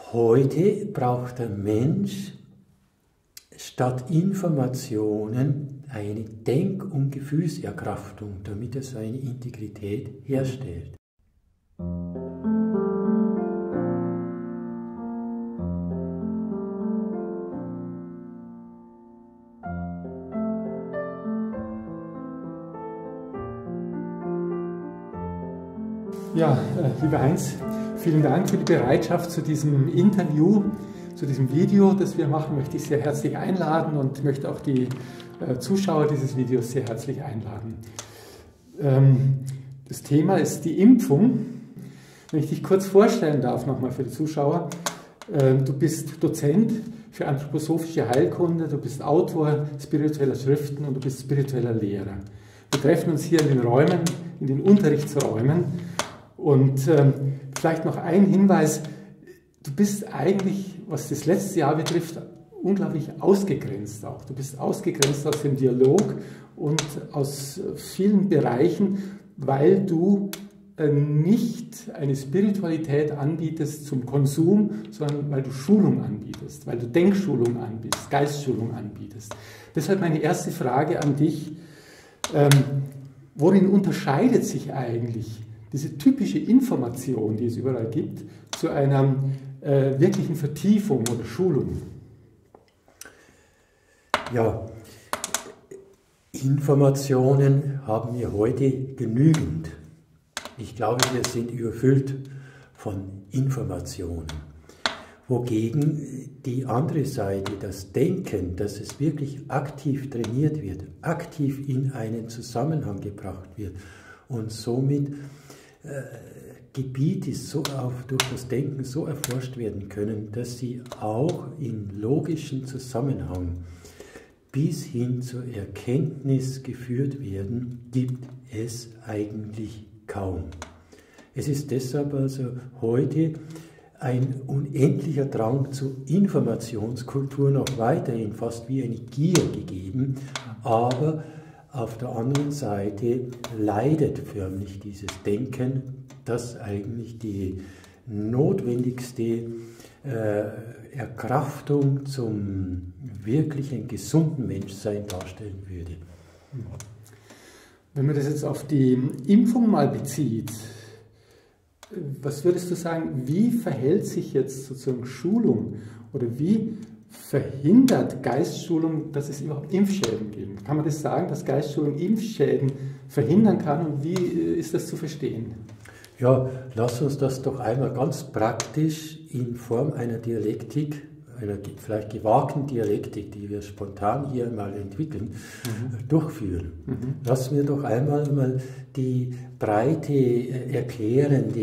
Heute braucht der Mensch statt Informationen eine Denk- und Gefühlserkraftung, damit er seine Integrität herstellt. Ja, lieber Heinz, vielen Dank für die Bereitschaft zu diesem Interview, zu diesem Video, das wir machen, möchte ich sehr herzlich einladen und möchte auch die Zuschauer dieses Videos sehr herzlich einladen. Das Thema ist die Impfung. Wenn ich dich kurz vorstellen darf, nochmal für die Zuschauer. Du bist Dozent für anthroposophische Heilkunde, du bist Autor spiritueller Schriften und du bist spiritueller Lehrer. Wir treffen uns hier in den Räumen, in den Unterrichtsräumen. Und vielleicht noch ein Hinweis, du bist eigentlich, was das letzte Jahr betrifft, unglaublich ausgegrenzt auch. Du bist ausgegrenzt aus dem Dialog und aus vielen Bereichen, weil du nicht eine Spiritualität anbietest zum Konsum, sondern weil du Schulung anbietest, weil du Denkschulung anbietest, Geistschulung anbietest. Deshalb meine erste Frage an dich, worin unterscheidet sich eigentlich diese typische Information, die es überall gibt, zu einer wirklichen Vertiefung oder Schulung? Ja, Informationen haben wir heute genügend. Ich glaube, wir sind überfüllt von Informationen. Wogegen die andere Seite, das Denken, dass es wirklich aktiv trainiert wird, aktiv in einen Zusammenhang gebracht wird und somit Gebiete durch das Denken so erforscht werden können, dass sie auch in logischen Zusammenhang bis hin zur Erkenntnis geführt werden, gibt es eigentlich kaum. Es ist deshalb also heute ein unendlicher Drang zur Informationskultur noch weiterhin fast wie eine Gier gegeben, aber auf der anderen Seite leidet förmlich dieses Denken, das eigentlich die notwendigste Erkraftung zum wirklichen gesunden Menschsein darstellen würde. Wenn man das jetzt auf die Impfung mal bezieht, was würdest du sagen, wie verhält sich jetzt sozusagen Schulung oder wie verhindert Geistschulung, dass es überhaupt Impfschäden gibt? Kann man das sagen, dass Geistschulung Impfschäden verhindern kann und wie ist das zu verstehen? Ja, lass uns das doch einmal ganz praktisch in Form einer Dialektik, einer vielleicht gewagten Dialektik, die wir spontan hier mal entwickeln, durchführen. Lassen wir doch einmal die breite, erklärende,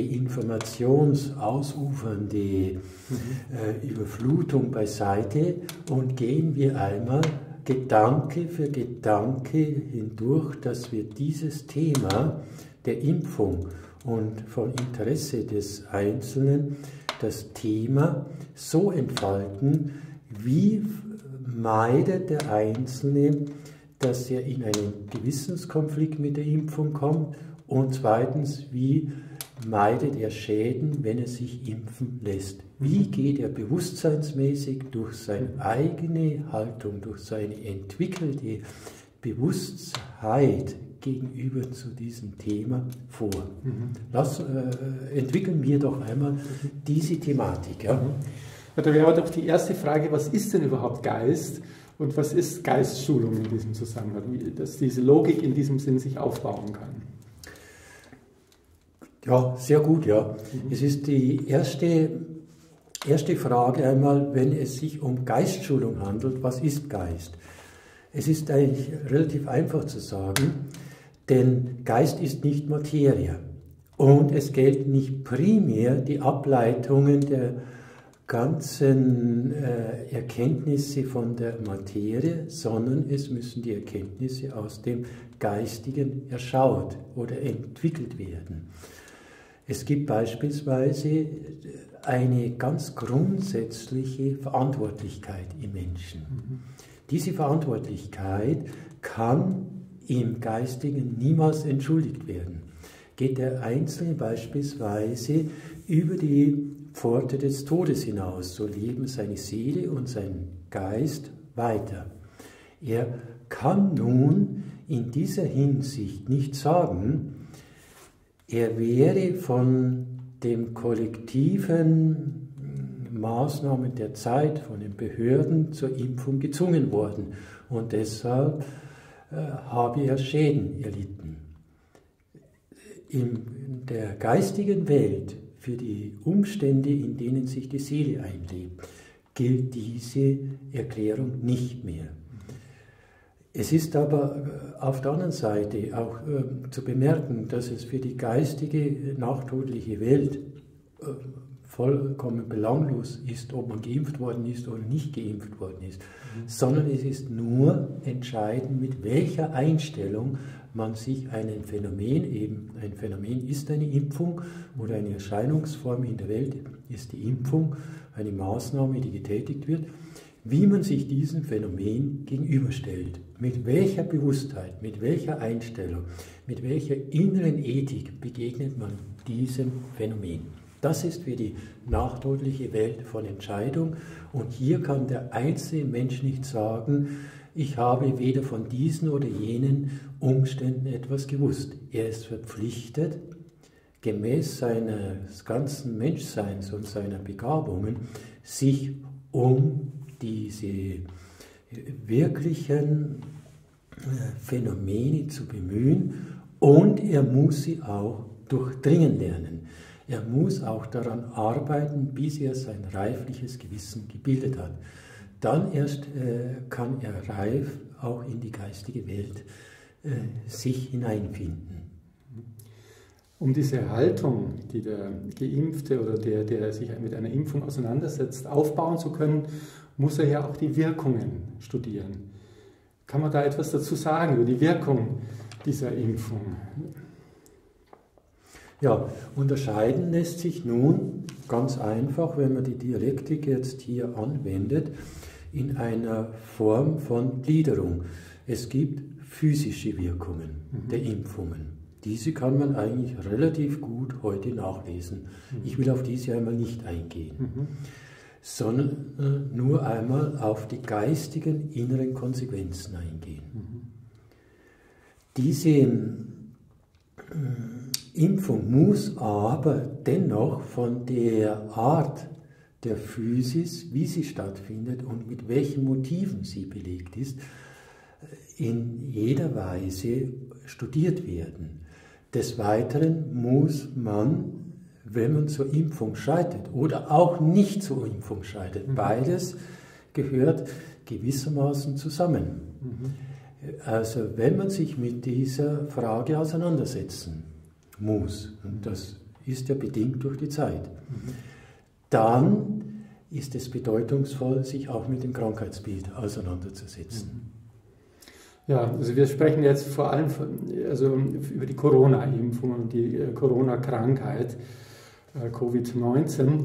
informationsausufernde Überflutung beiseite und gehen wir einmal Gedanke für Gedanke hindurch, dass wir dieses Thema der Impfung und von Interesse des Einzelnen das Thema so entfalten, wie meidet der Einzelne, dass er in einen Gewissenskonflikt mit der Impfung kommt und zweitens, wie meidet er Schäden, wenn er sich impfen lässt. Wie geht er bewusstseinsmäßig durch seine eigene Haltung, durch seine entwickelte Bewusstheit gegenüber zu diesem Thema vor. Entwickeln wir doch einmal diese Thematik. Ja? Ja, da wäre doch die erste Frage, was ist denn überhaupt Geist und was ist Geistschulung in diesem Zusammenhang, dass diese Logik in diesem Sinn sich aufbauen kann? Ja, sehr gut, ja. Es ist die erste Frage einmal, wenn es sich um Geistschulung handelt, was ist Geist? Es ist eigentlich relativ einfach zu sagen, denn Geist ist nicht Materie und es gelten nicht primär die Ableitungen der ganzen Erkenntnisse von der Materie, sondern es müssen die Erkenntnisse aus dem Geistigen erschaut oder entwickelt werden. Es gibt beispielsweise eine ganz grundsätzliche Verantwortlichkeit im Menschen. Diese Verantwortlichkeit kann im Geistigen niemals entschuldigt werden. Geht der Einzelne beispielsweise über die Pforte des Todes hinaus, so leben seine Seele und sein Geist weiter. Er kann nun in dieser Hinsicht nicht sagen, er wäre von den kollektiven Maßnahmen der Zeit, von den Behörden zur Impfung gezwungen worden und deshalb habe er Schäden erlitten. In der geistigen Welt, für die Umstände, in denen sich die Seele einlebt, gilt diese Erklärung nicht mehr. Es ist aber auf der anderen Seite auch zu bemerken, dass es für die geistige, nachtodliche Welt vollkommen belanglos ist, ob man geimpft worden ist oder nicht geimpft worden ist, sondern es ist nur entscheidend, mit welcher Einstellung man sich einem Phänomen, eben ein Phänomen ist eine Impfung oder eine Erscheinungsform in der Welt ist die Impfung, eine Maßnahme, die getätigt wird, wie man sich diesem Phänomen gegenüberstellt, mit welcher Bewusstheit, mit welcher Einstellung, mit welcher inneren Ethik begegnet man diesem Phänomen. Das ist für die nachtodliche Welt von Entscheidung und hier kann der einzelne Mensch nicht sagen, ich habe weder von diesen oder jenen Umständen etwas gewusst. Er ist verpflichtet, gemäß seines ganzen Menschseins und seiner Begabungen, sich um diese wirklichen Phänomene zu bemühen und er muss sie auch durchdringen lernen. Er muss auch daran arbeiten, bis er sein reifliches Gewissen gebildet hat. Dann erst kann er reif auch in die geistige Welt sich hineinfinden. Um diese Haltung, die der Geimpfte oder der sich mit einer Impfung auseinandersetzt, aufbauen zu können, muss er ja auch die Wirkungen studieren. Kann man da etwas dazu sagen über die Wirkung dieser Impfung? Ja, unterscheiden lässt sich nun ganz einfach, wenn man die Dialektik jetzt hier anwendet, in einer Form von Gliederung. Es gibt physische Wirkungen der Impfungen. Diese kann man eigentlich relativ gut heute nachlesen. Ich will auf diese einmal nicht eingehen, sondern nur einmal auf die geistigen inneren Konsequenzen eingehen. Diese Impfung muss aber dennoch von der Art der Physis, wie sie stattfindet und mit welchen Motiven sie belegt ist, in jeder Weise studiert werden. Des Weiteren muss man, wenn man zur Impfung schreitet oder auch nicht zur Impfung schreitet, beides gehört gewissermaßen zusammen. Also wenn man sich mit dieser Frage auseinandersetzen muss, und das ist ja bedingt durch die Zeit, dann ist es bedeutungsvoll, sich auch mit dem Krankheitsbild auseinanderzusetzen. Ja, also wir sprechen jetzt vor allem über die Corona-Impfung und die Corona-Krankheit, Covid-19.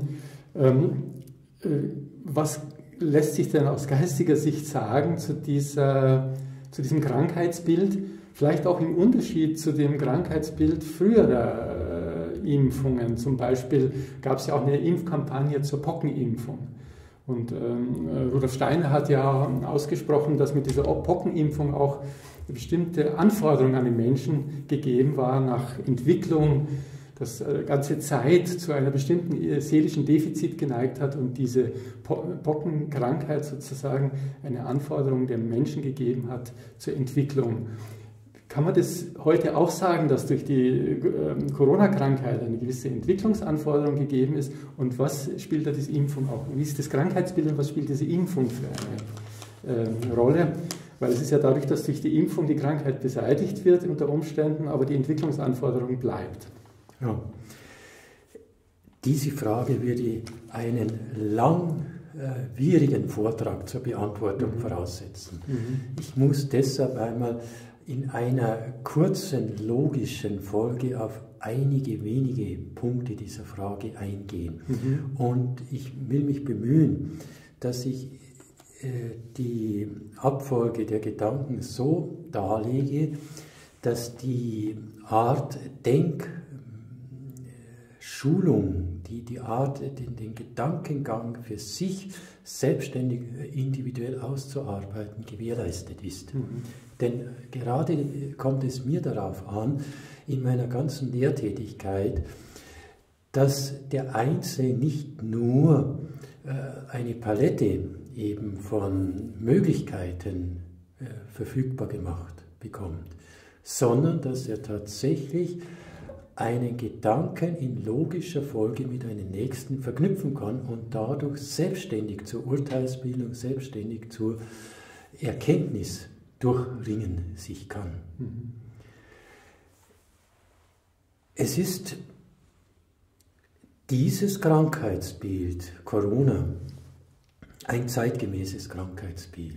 Was lässt sich denn aus geistiger Sicht sagen zu diesem Krankheitsbild? Vielleicht auch im Unterschied zu dem Krankheitsbild früherer Impfungen. Zum Beispiel gab es ja auch eine Impfkampagne zur Pockenimpfung. Und Rudolf Steiner hat ja ausgesprochen, dass mit dieser Pockenimpfung auch eine bestimmte Anforderung an den Menschen gegeben war nach Entwicklung, dass ganze Zeit zu einer bestimmten seelischen Defizit geneigt hat und diese Pockenkrankheit sozusagen eine Anforderung der Menschen gegeben hat zur Entwicklung. Kann man das heute auch sagen, dass durch die Corona-Krankheit eine gewisse Entwicklungsanforderung gegeben ist? Und was spielt da diese Impfung auch? Wie ist das Krankheitsbild und was spielt diese Impfung für eine Rolle? Weil es ist ja dadurch, dass durch die Impfung die Krankheit beseitigt wird unter Umständen, aber die Entwicklungsanforderung bleibt. Ja. Diese Frage würde einen langwierigen Vortrag zur Beantwortung voraussetzen. Ich muss deshalb einmal in einer kurzen, logischen Folge auf einige wenige Punkte dieser Frage eingehen. Und ich will mich bemühen, dass ich die Abfolge der Gedanken so darlege, dass die Art Schulung, die Art, den Gedankengang für sich selbstständig, individuell auszuarbeiten, gewährleistet ist. Denn gerade kommt es mir darauf an, in meiner ganzen Lehrtätigkeit, dass der Einzelne nicht nur eine Palette eben von Möglichkeiten verfügbar gemacht bekommt, sondern dass er tatsächlich einen Gedanken in logischer Folge mit einem nächsten verknüpfen kann und dadurch selbstständig zur Urteilsbildung, selbstständig zur Erkenntnis durchringen sich kann. Es ist dieses Krankheitsbild, Corona, ein zeitgemäßes Krankheitsbild.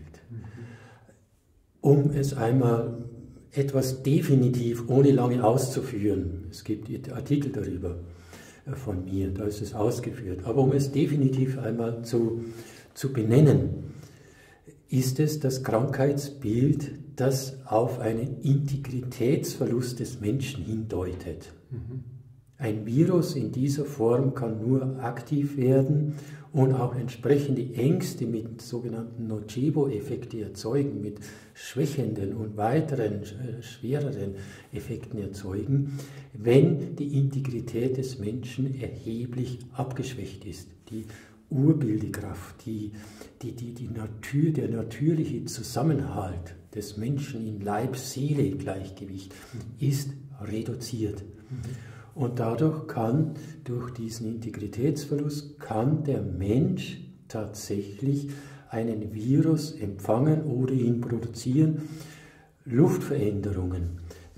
Um es einmal etwas definitiv, ohne lange auszuführen, es gibt Artikel darüber von mir, da ist es ausgeführt, aber um es definitiv einmal zu benennen, ist es das Krankheitsbild, das auf einen Integritätsverlust des Menschen hindeutet. Ein Virus in dieser Form kann nur aktiv werden und auch entsprechende Ängste mit sogenannten Nocebo-Effekten erzeugen, mit schwächenden und weiteren, schwereren Effekten erzeugen, wenn die Integrität des Menschen erheblich abgeschwächt ist. Die Urbildekraft, der natürliche Zusammenhalt des Menschen in Leib-Seele-Gleichgewicht ist reduziert. Und dadurch durch diesen Integritätsverlust, der Mensch tatsächlich einen Virus empfangen oder ihn produzieren. Luftveränderungen,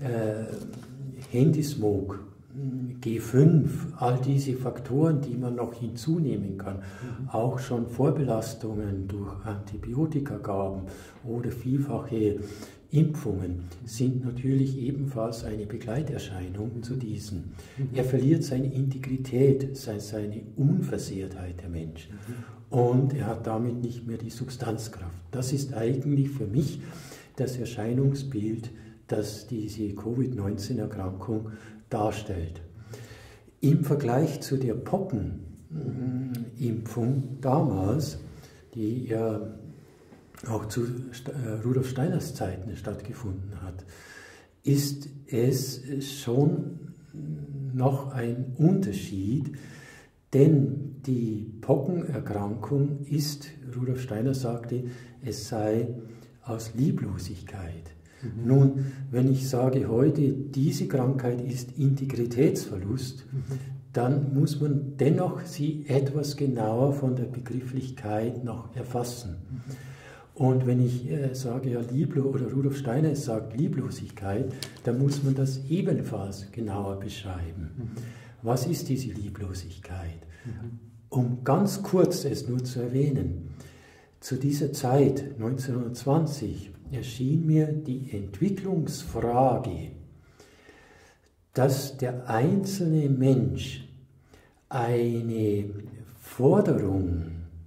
Handysmog, G5, all diese Faktoren, die man noch hinzunehmen kann, auch schon Vorbelastungen durch Antibiotikagaben oder vielfache Impfungen sind natürlich ebenfalls eine Begleiterscheinung zu diesen. Er verliert seine Integrität, seine Unversehrtheit, der Mensch. Und er hat damit nicht mehr die Substanzkraft. Das ist eigentlich für mich das Erscheinungsbild, das diese Covid-19-Erkrankung darstellt. Im Vergleich zu der Pockenimpfung damals, die ja auch zu Rudolf Steiners Zeiten stattgefunden hat, ist es schon noch ein Unterschied, denn die Pockenerkrankung ist, Rudolf Steiner sagte, es sei aus Lieblosigkeit. Nun, wenn ich sage heute, diese Krankheit ist Integritätsverlust, dann muss man dennoch sie etwas genauer von der Begrifflichkeit noch erfassen. Und wenn ich sage, ja, oder Rudolf Steiner sagt Lieblosigkeit, dann muss man das ebenfalls genauer beschreiben. Was ist diese Lieblosigkeit? Um ganz kurz es nur zu erwähnen, zu dieser Zeit, 1920, erschien mir die Entwicklungsfrage, dass der einzelne Mensch eine Forderung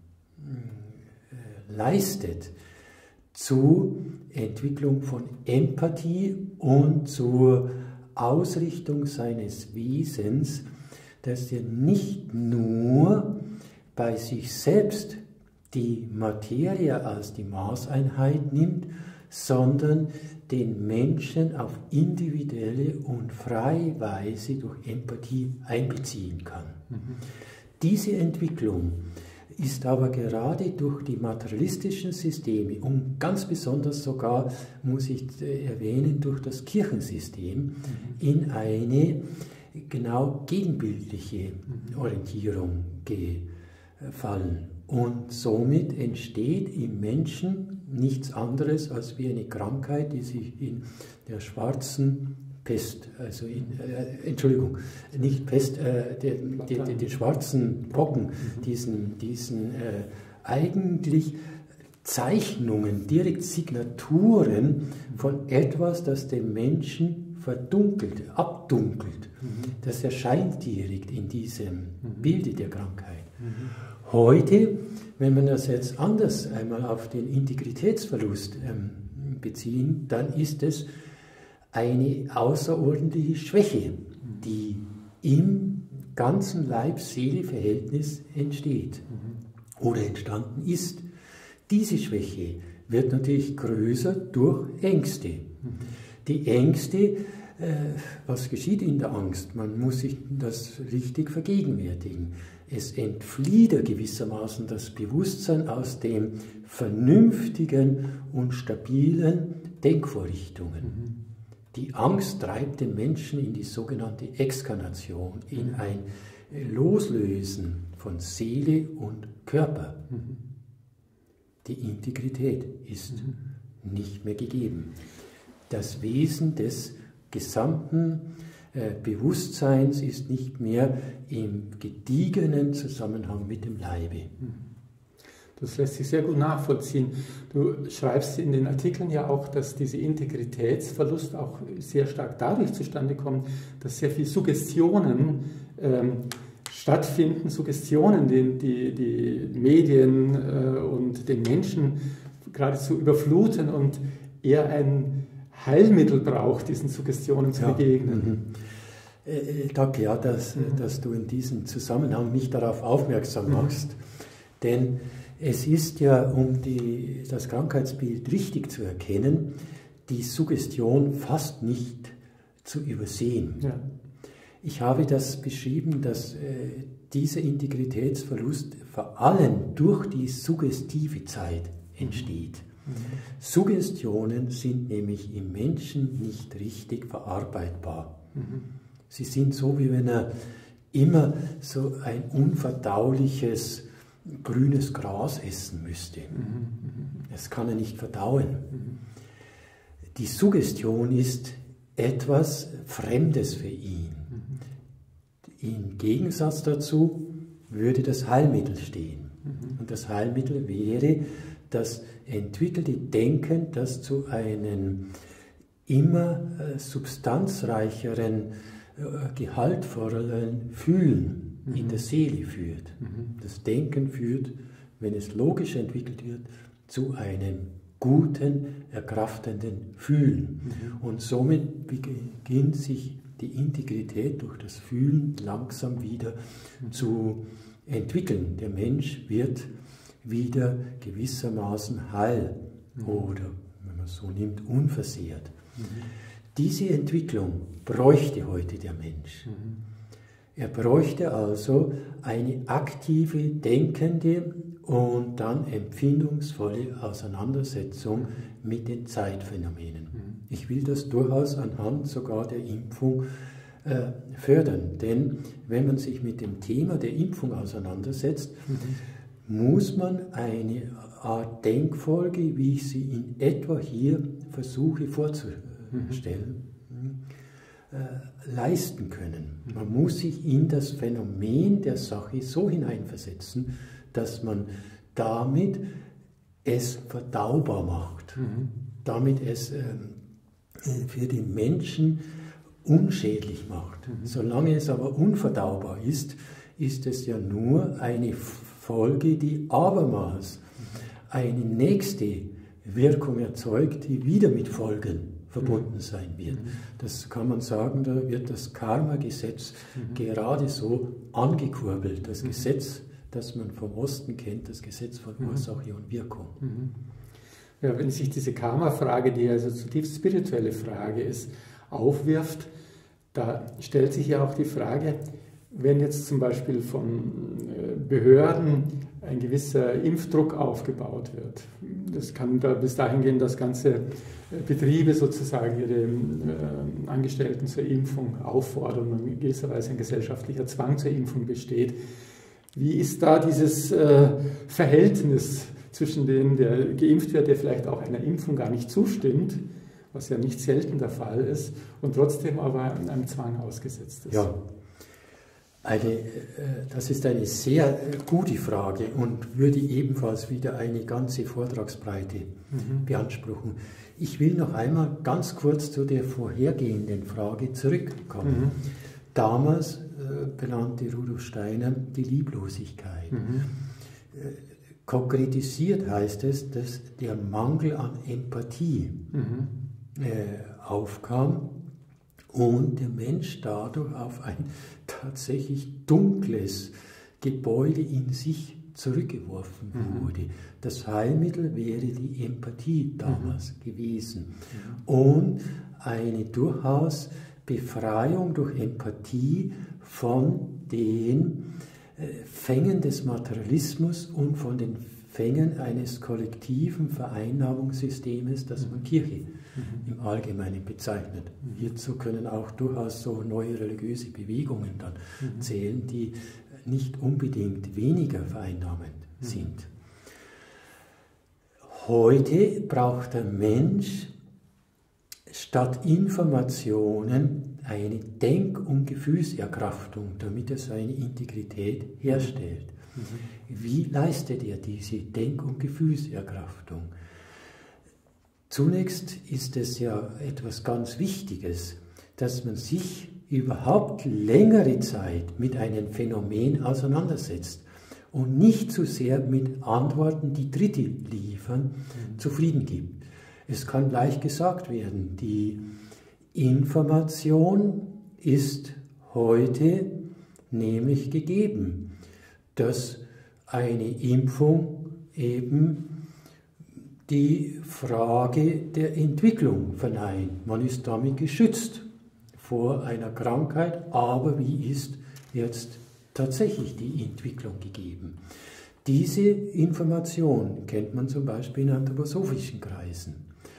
leistet zur Entwicklung von Empathie und zur Ausrichtung seines Wesens, dass er nicht nur bei sich selbst die Materie als die Maßeinheit nimmt, sondern den Menschen auf individuelle und freie Weise durch Empathie einbeziehen kann. Diese Entwicklung ist aber gerade durch die materialistischen Systeme und ganz besonders sogar, muss ich erwähnen, durch das Kirchensystem in eine genau gegenbildliche Orientierung gefallen. Und somit entsteht im Menschen nichts anderes als wie eine Krankheit, die sich in der schwarzen Pest, also nicht Pest, den schwarzen Pocken, diesen eigentlich Zeichnungen, direkt Signaturen von etwas, das den Menschen verdunkelt, abdunkelt. Das erscheint direkt in diesem Bilde der Krankheit. Heute, wenn man das jetzt anders einmal auf den Integritätsverlust beziehen, dann ist es eine außerordentliche Schwäche, die im ganzen Leib-Seele-Verhältnis entsteht oder entstanden ist. Diese Schwäche wird natürlich größer durch Ängste. Die Ängste, was geschieht in der Angst? Man muss sich das richtig vergegenwärtigen. Es entflieht gewissermaßen das Bewusstsein aus dem vernünftigen und stabilen Denkvorrichtungen. Die Angst treibt den Menschen in die sogenannte Exkarnation, in ein Loslösen von Seele und Körper. Die Integrität ist nicht mehr gegeben. Das Wesen des gesamten Bewusstseins ist nicht mehr im gediegenen Zusammenhang mit dem Leibe. Das lässt sich sehr gut nachvollziehen. Du schreibst in den Artikeln ja auch, dass dieser Integritätsverlust auch sehr stark dadurch zustande kommt, dass sehr viele Suggestionen stattfinden, Suggestionen, die Medien und den Menschen geradezu überfluten und er ein Heilmittel braucht, diesen Suggestionen zu begegnen. Danke, ja, dass du in diesem Zusammenhang mich darauf aufmerksam machst. Denn es ist ja, um das Krankheitsbild richtig zu erkennen, die Suggestion fast nicht zu übersehen. Ja. Ich habe das beschrieben, dass dieser Integritätsverlust vor allem durch die suggestive Zeit entsteht. Suggestionen sind nämlich im Menschen nicht richtig verarbeitbar. Sie sind so, wie wenn er immer so ein unverdauliches grünes Gras essen müsste. Das kann er nicht verdauen. Die Suggestion ist etwas Fremdes für ihn. Im Gegensatz dazu würde das Heilmittel stehen. Und das Heilmittel wäre das entwickelte Denken, das zu einem immer substanzreicheren, gehaltvolleren Fühlen in der Seele führt. Das Denken führt, wenn es logisch entwickelt wird, zu einem guten, erkraftenden Fühlen. Und somit beginnt sich die Integrität durch das Fühlen langsam wieder zu entwickeln. Der Mensch wird wieder gewissermaßen heil oder, wenn man es so nimmt, unversehrt. Diese Entwicklung bräuchte heute der Mensch. Er bräuchte also eine aktive, denkende und dann empfindungsvolle Auseinandersetzung mit den Zeitphänomenen. Ich will das durchaus anhand sogar der Impfung fördern, denn wenn man sich mit dem Thema der Impfung auseinandersetzt, muss man eine Art Denkfolge, wie ich sie in etwa hier versuche vorzustellen, leisten können. Man muss sich in das Phänomen der Sache so hineinversetzen, dass man damit es verdaubar macht, damit es für den Menschen unschädlich macht. Solange es aber unverdaubar ist, ist es ja nur eine Folge, die abermals eine nächste Wirkung erzeugt, die wieder mit Folgen verbunden sein wird. Das kann man sagen, da wird das Karma-Gesetz gerade so angekurbelt. Das Gesetz, das man vom Osten kennt, das Gesetz von Ursache und Wirkung. Ja, wenn sich diese Karma-Frage, die also zutiefst spirituelle Frage ist, aufwirft, da stellt sich ja auch die Frage, wenn jetzt zum Beispiel von Behörden ein gewisser Impfdruck aufgebaut wird. Das kann da bis dahin gehen, dass ganze Betriebe sozusagen ihre Angestellten zur Impfung auffordern und in gewisser Weise ein gesellschaftlicher Zwang zur Impfung besteht. Wie ist da dieses Verhältnis zwischen dem, der geimpft wird, der vielleicht auch einer Impfung gar nicht zustimmt, was ja nicht selten der Fall ist, und trotzdem aber einem Zwang ausgesetzt ist? Ja. Das ist eine sehr gute Frage und würde ebenfalls wieder eine ganze Vortragsbreite beanspruchen. Ich will noch einmal ganz kurz zu der vorhergehenden Frage zurückkommen. Damals benannte Rudolf Steiner die Lieblosigkeit. Konkretisiert heißt es, dass der Mangel an Empathie aufkam und der Mensch dadurch auf ein tatsächlich dunkles Gebäude in sich zurückgeworfen wurde. Das Heilmittel wäre die Empathie damals gewesen und eine durchaus Befreiung durch Empathie von den Fängen des Materialismus und von den Fängen eines kollektiven Vereinnahmungssystems, das man Kirche im Allgemeinen bezeichnet. Hierzu können auch durchaus so neue religiöse Bewegungen dann zählen, die nicht unbedingt weniger vereinnahmend sind. Heute braucht der Mensch statt Informationen eine Denk- und Gefühlserkraftung, damit er seine Integrität herstellt. Wie leistet er diese Denk- und Gefühlserkraftung? Zunächst ist es ja etwas ganz Wichtiges, dass man sich überhaupt längere Zeit mit einem Phänomen auseinandersetzt und nicht zu sehr mit Antworten, die Dritte liefern, zufrieden gibt. Es kann leicht gesagt werden, die Information ist heute nämlich gegeben, dass eine Impfung eben die Frage der Entwicklung verneint. Man ist damit geschützt vor einer Krankheit, aber wie ist jetzt tatsächlich die Entwicklung gegeben? Diese Information kennt man zum Beispiel in anthroposophischen Kreisen.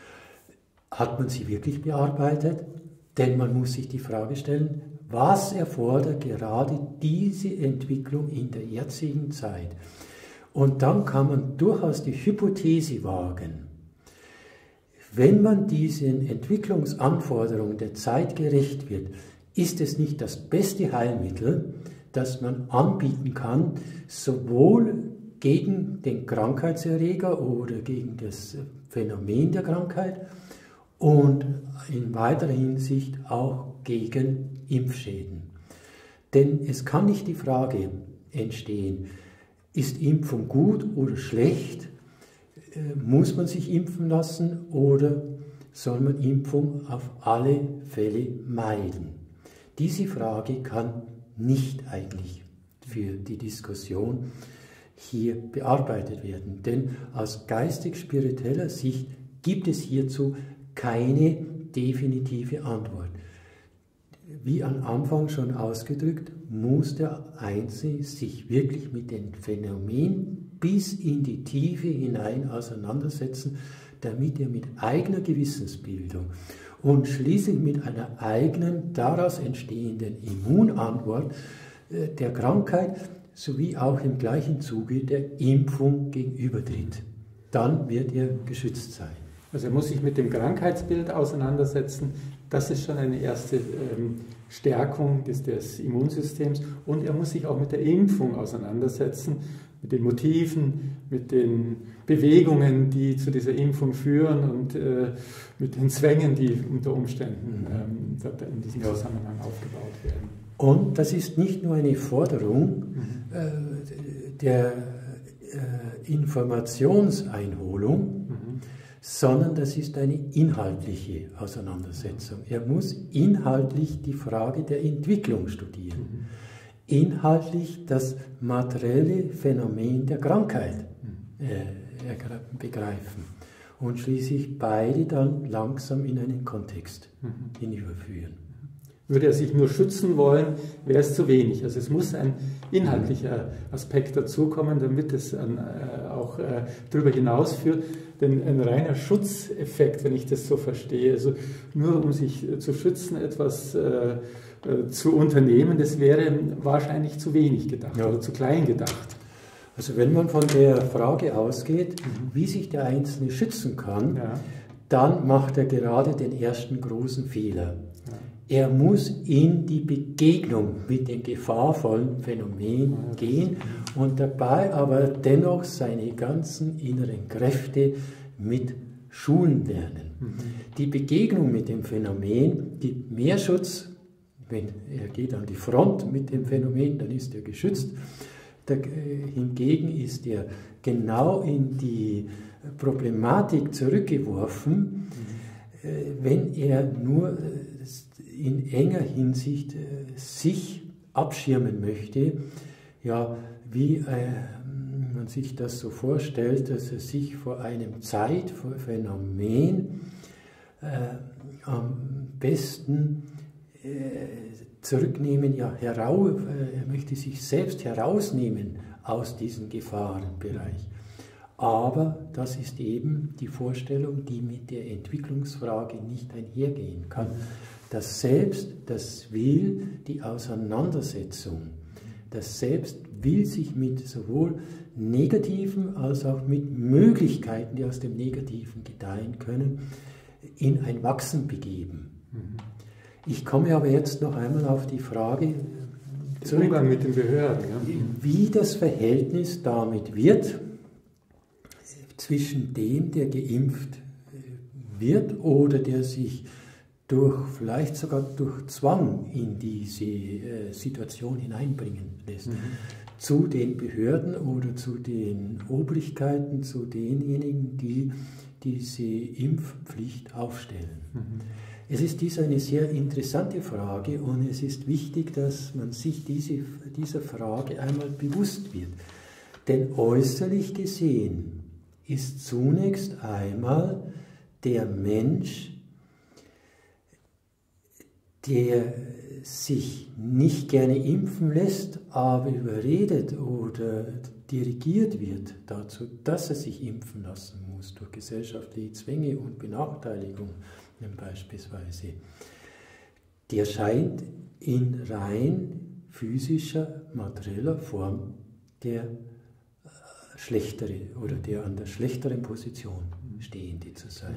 Hat man sie wirklich bearbeitet? Denn man muss sich die Frage stellen, was erfordert gerade diese Entwicklung in der jetzigen Zeit? Und dann kann man durchaus die Hypothese wagen, wenn man diesen Entwicklungsanforderungen der Zeit gerecht wird, ist es nicht das beste Heilmittel, das man anbieten kann, sowohl gegen den Krankheitserreger oder gegen das Phänomen der Krankheit und in weiterer Hinsicht auch gegen Impfschäden. Denn es kann nicht die Frage entstehen, ist Impfung gut oder schlecht? Muss man sich impfen lassen oder soll man Impfung auf alle Fälle meiden? Diese Frage kann nicht eigentlich für die Diskussion hier bearbeitet werden, denn aus geistig-spiritueller Sicht gibt es hierzu keine definitive Antwort. Wie am Anfang schon ausgedrückt, muss der Einzelne sich wirklich mit dem Phänomen bis in die Tiefe hinein auseinandersetzen, damit er mit eigener Gewissensbildung und schließlich mit einer eigenen daraus entstehenden Immunantwort der Krankheit sowie auch im gleichen Zuge der Impfung gegenübertritt. Dann wird er geschützt sein. Also er muss sich mit dem Krankheitsbild auseinandersetzen. Das ist schon eine erste Stärkung des Immunsystems. Und er muss sich auch mit der Impfung auseinandersetzen, mit den Motiven, mit den Bewegungen, die zu dieser Impfung führen und mit den Zwängen, die unter Umständen in diesem Zusammenhang aufgebaut werden. Und das ist nicht nur eine Forderung der Informationseinholung, sondern das ist eine inhaltliche Auseinandersetzung. Er muss inhaltlich die Frage der Entwicklung studieren, inhaltlich das materielle Phänomen der Krankheit begreifen und schließlich beide dann langsam in einen Kontext hinüberführen. Würde er sich nur schützen wollen, wäre es zu wenig. Also es muss ein inhaltlicher Aspekt dazukommen, damit es auch darüber hinausführt. Denn ein reiner Schutzeffekt, wenn ich das so verstehe, also nur um sich zu schützen, etwas zu unternehmen, das wäre wahrscheinlich zu wenig gedacht oder zu klein gedacht. Also wenn man von der Frage ausgeht, wie sich der Einzelne schützen kann, dann macht er gerade den ersten großen Fehler. Er muss in die Begegnung mit dem gefahrvollen Phänomen gehen und dabei aber dennoch seine ganzen inneren Kräfte mit schulen lernen. Die Begegnung mit dem Phänomen gibt mehr Schutz. Wenn er geht an die Front mit dem Phänomen, dann ist er geschützt. Hingegen ist er genau in die Problematik zurückgeworfen, wenn er nur in enger Hinsicht sich abschirmen möchte, ja, wie man sich das so vorstellt, dass er sich vor einem Zeitphänomen am besten zurücknehmen, ja, er möchte sich selbst herausnehmen aus diesem Gefahrenbereich. Aber das ist eben die Vorstellung, die mit der Entwicklungsfrage nicht einhergehen kann. Das Selbst, das will die Auseinandersetzung. Das Selbst will sich mit sowohl Negativen als auch mit Möglichkeiten, die aus dem Negativen gedeihen können, in ein Wachsen begeben. Ich komme aber jetzt noch einmal auf die Frage zurück, Umgang mit den Behörden, ja. Wie das Verhältnis damit wird, zwischen dem, der geimpft wird oder der sich vielleicht sogar durch Zwang in diese Situation hineinbringen lässt, zu den Behörden oder zu den Obrigkeiten, zu denjenigen, die diese Impfpflicht aufstellen. Es ist dies eine sehr interessante Frage und es ist wichtig, dass man sich dieser Frage einmal bewusst wird. Denn äußerlich gesehen ist zunächst einmal der Mensch, der sich nicht gerne impfen lässt, aber überredet oder dirigiert wird dazu, dass er sich impfen lassen muss, durch gesellschaftliche Zwänge und Benachteiligungen beispielsweise, der scheint in rein physischer, materieller Form der schlechtere oder der an der schlechteren Position stehende zu sein.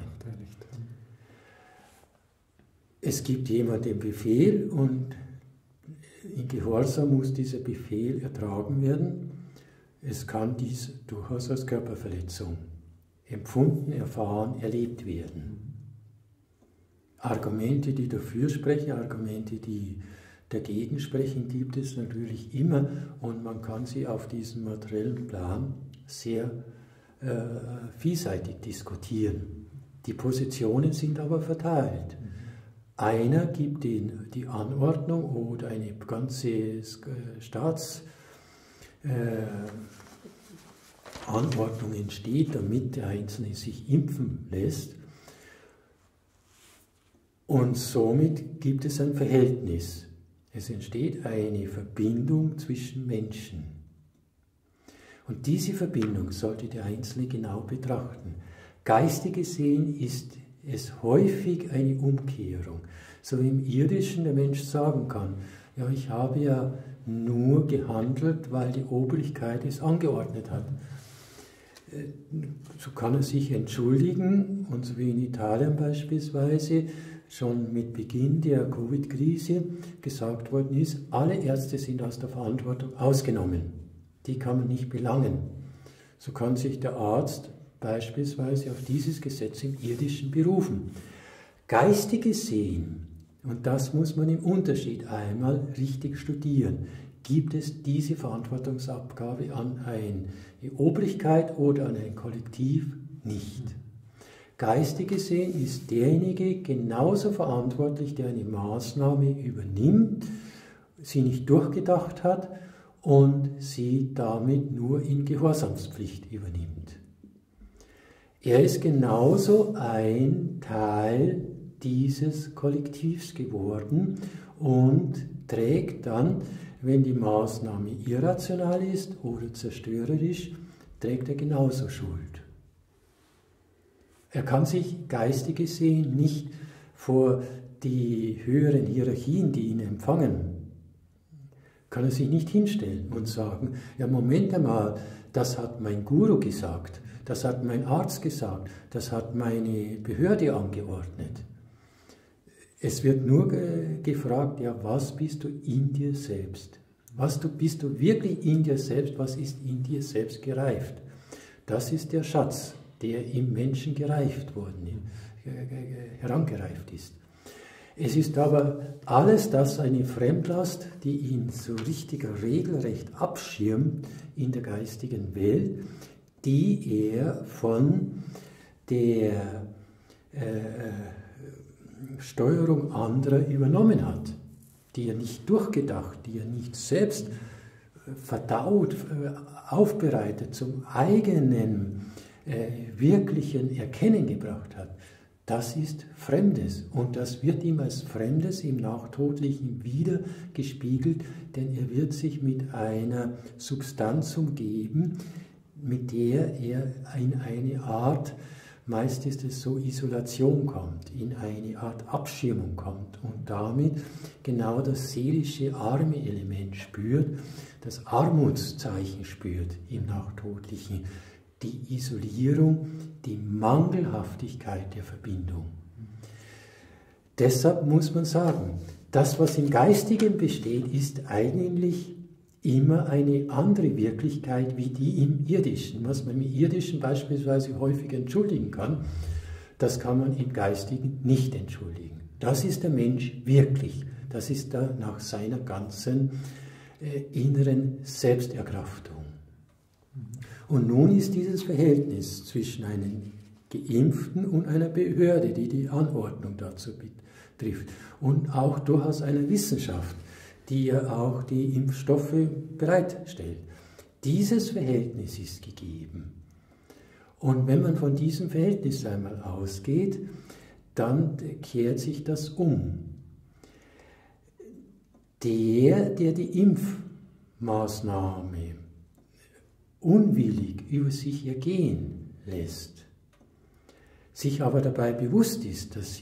Es gibt jemand den Befehl und in Gehorsam muss dieser Befehl ertragen werden. Es kann dies durchaus als Körperverletzung empfunden, erfahren, erlebt werden. Argumente, die dafür sprechen, Argumente, die dagegen sprechen, gibt es natürlich immer und man kann sie auf diesem materiellen Plan sehr vielseitig diskutieren. Die Positionen sind aber verteilt. Einer gibt die Anordnung oder eine ganze Staatsanordnung entsteht, damit der Einzelne sich impfen lässt. Und somit gibt es ein Verhältnis. Es entsteht eine Verbindung zwischen Menschen. Und diese Verbindung sollte der Einzelne genau betrachten. Geistig gesehen ist es häufig eine Umkehrung. So wie im Irdischen der Mensch sagen kann, ja, ich habe ja nur gehandelt, weil die Obrigkeit es angeordnet hat. So kann er sich entschuldigen, und so wie in Italien beispielsweise schon mit Beginn der Covid-Krise gesagt worden ist, alle Ärzte sind aus der Verantwortung ausgenommen. Die kann man nicht belangen. So kann sich der Arzt beispielsweise auf dieses Gesetz im Irdischen berufen. Geistig gesehen, und das muss man im Unterschied einmal richtig studieren, gibt es diese Verantwortungsabgabe an eine Obrigkeit oder an ein Kollektiv nicht. Geistig gesehen ist derjenige genauso verantwortlich, der eine Maßnahme übernimmt, sie nicht durchgedacht hat und sie damit nur in Gehorsamspflicht übernimmt. Er ist genauso ein Teil dieses Kollektivs geworden und trägt dann, wenn die Maßnahme irrational ist oder zerstörerisch, trägt er genauso Schuld. Er kann sich geistig gesehen nicht vor die höheren Hierarchien, die ihn empfangen, kann er sich nicht hinstellen und sagen, ja Moment einmal, das hat mein Guru gesagt, das hat mein Arzt gesagt, das hat meine Behörde angeordnet. Es wird nur gefragt, ja, was bist du in dir selbst? Bist du wirklich in dir selbst? Was ist in dir selbst gereift? Das ist der Schatz, der im Menschen gereift worden, herangereift ist. Es ist aber alles das eine Fremdlast, die ihn so richtig regelrecht abschirmt in der geistigen Welt, die er von der Steuerung anderer übernommen hat, die er nicht durchgedacht, die er nicht selbst verdaut, aufbereitet, zum eigenen wirklichen Erkennen gebracht hat, das ist Fremdes. Und das wird ihm als Fremdes im Nachtodlichen wieder gespiegelt, denn er wird sich mit einer Substanz umgeben, mit der er in eine Art, meist ist es so, Isolation kommt, in eine Art Abschirmung kommt und damit genau das seelische arme Element spürt, das Armutszeichen spürt im Nachtodlichen, die Isolierung, die Mangelhaftigkeit der Verbindung. Deshalb muss man sagen, das, was im Geistigen besteht, ist eigentlich immer eine andere Wirklichkeit wie die im Irdischen. Was man im Irdischen beispielsweise häufig entschuldigen kann, das kann man im Geistigen nicht entschuldigen. Das ist der Mensch wirklich. Das ist da nach seiner ganzen inneren Selbsterkraftung. Und nun ist dieses Verhältnis zwischen einem Geimpften und einer Behörde, die die Anordnung dazu betrifft, und auch durchaus einer Wissenschaft, die ja auch die Impfstoffe bereitstellt. Dieses Verhältnis ist gegeben. Und wenn man von diesem Verhältnis einmal ausgeht, dann kehrt sich das um. Der die Impfmaßnahme unwillig über sich ergehen lässt, sich aber dabei bewusst ist, dass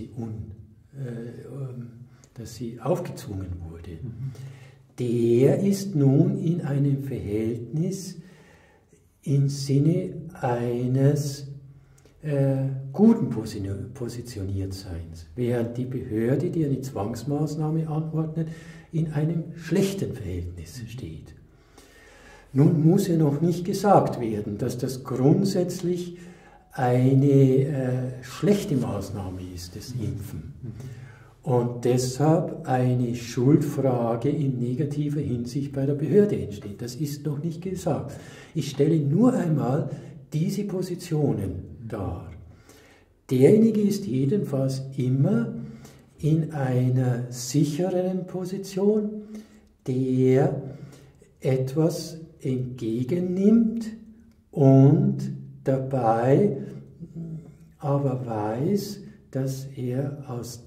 sie aufgezwungen wurde, der ist nun in einem Verhältnis im Sinne eines guten Positioniertseins, während die Behörde, die eine Zwangsmaßnahme anordnet, in einem schlechten Verhältnis steht. Nun muss ja noch nicht gesagt werden, dass das grundsätzlich eine schlechte Maßnahme ist, das Impfen. Und deshalb eine Schuldfrage in negativer Hinsicht bei der Behörde entsteht. Das ist noch nicht gesagt. Ich stelle nur einmal diese Positionen dar. Derjenige ist jedenfalls immer in einer sichereren Position, der etwas entgegennimmt und dabei aber weiß, dass er aus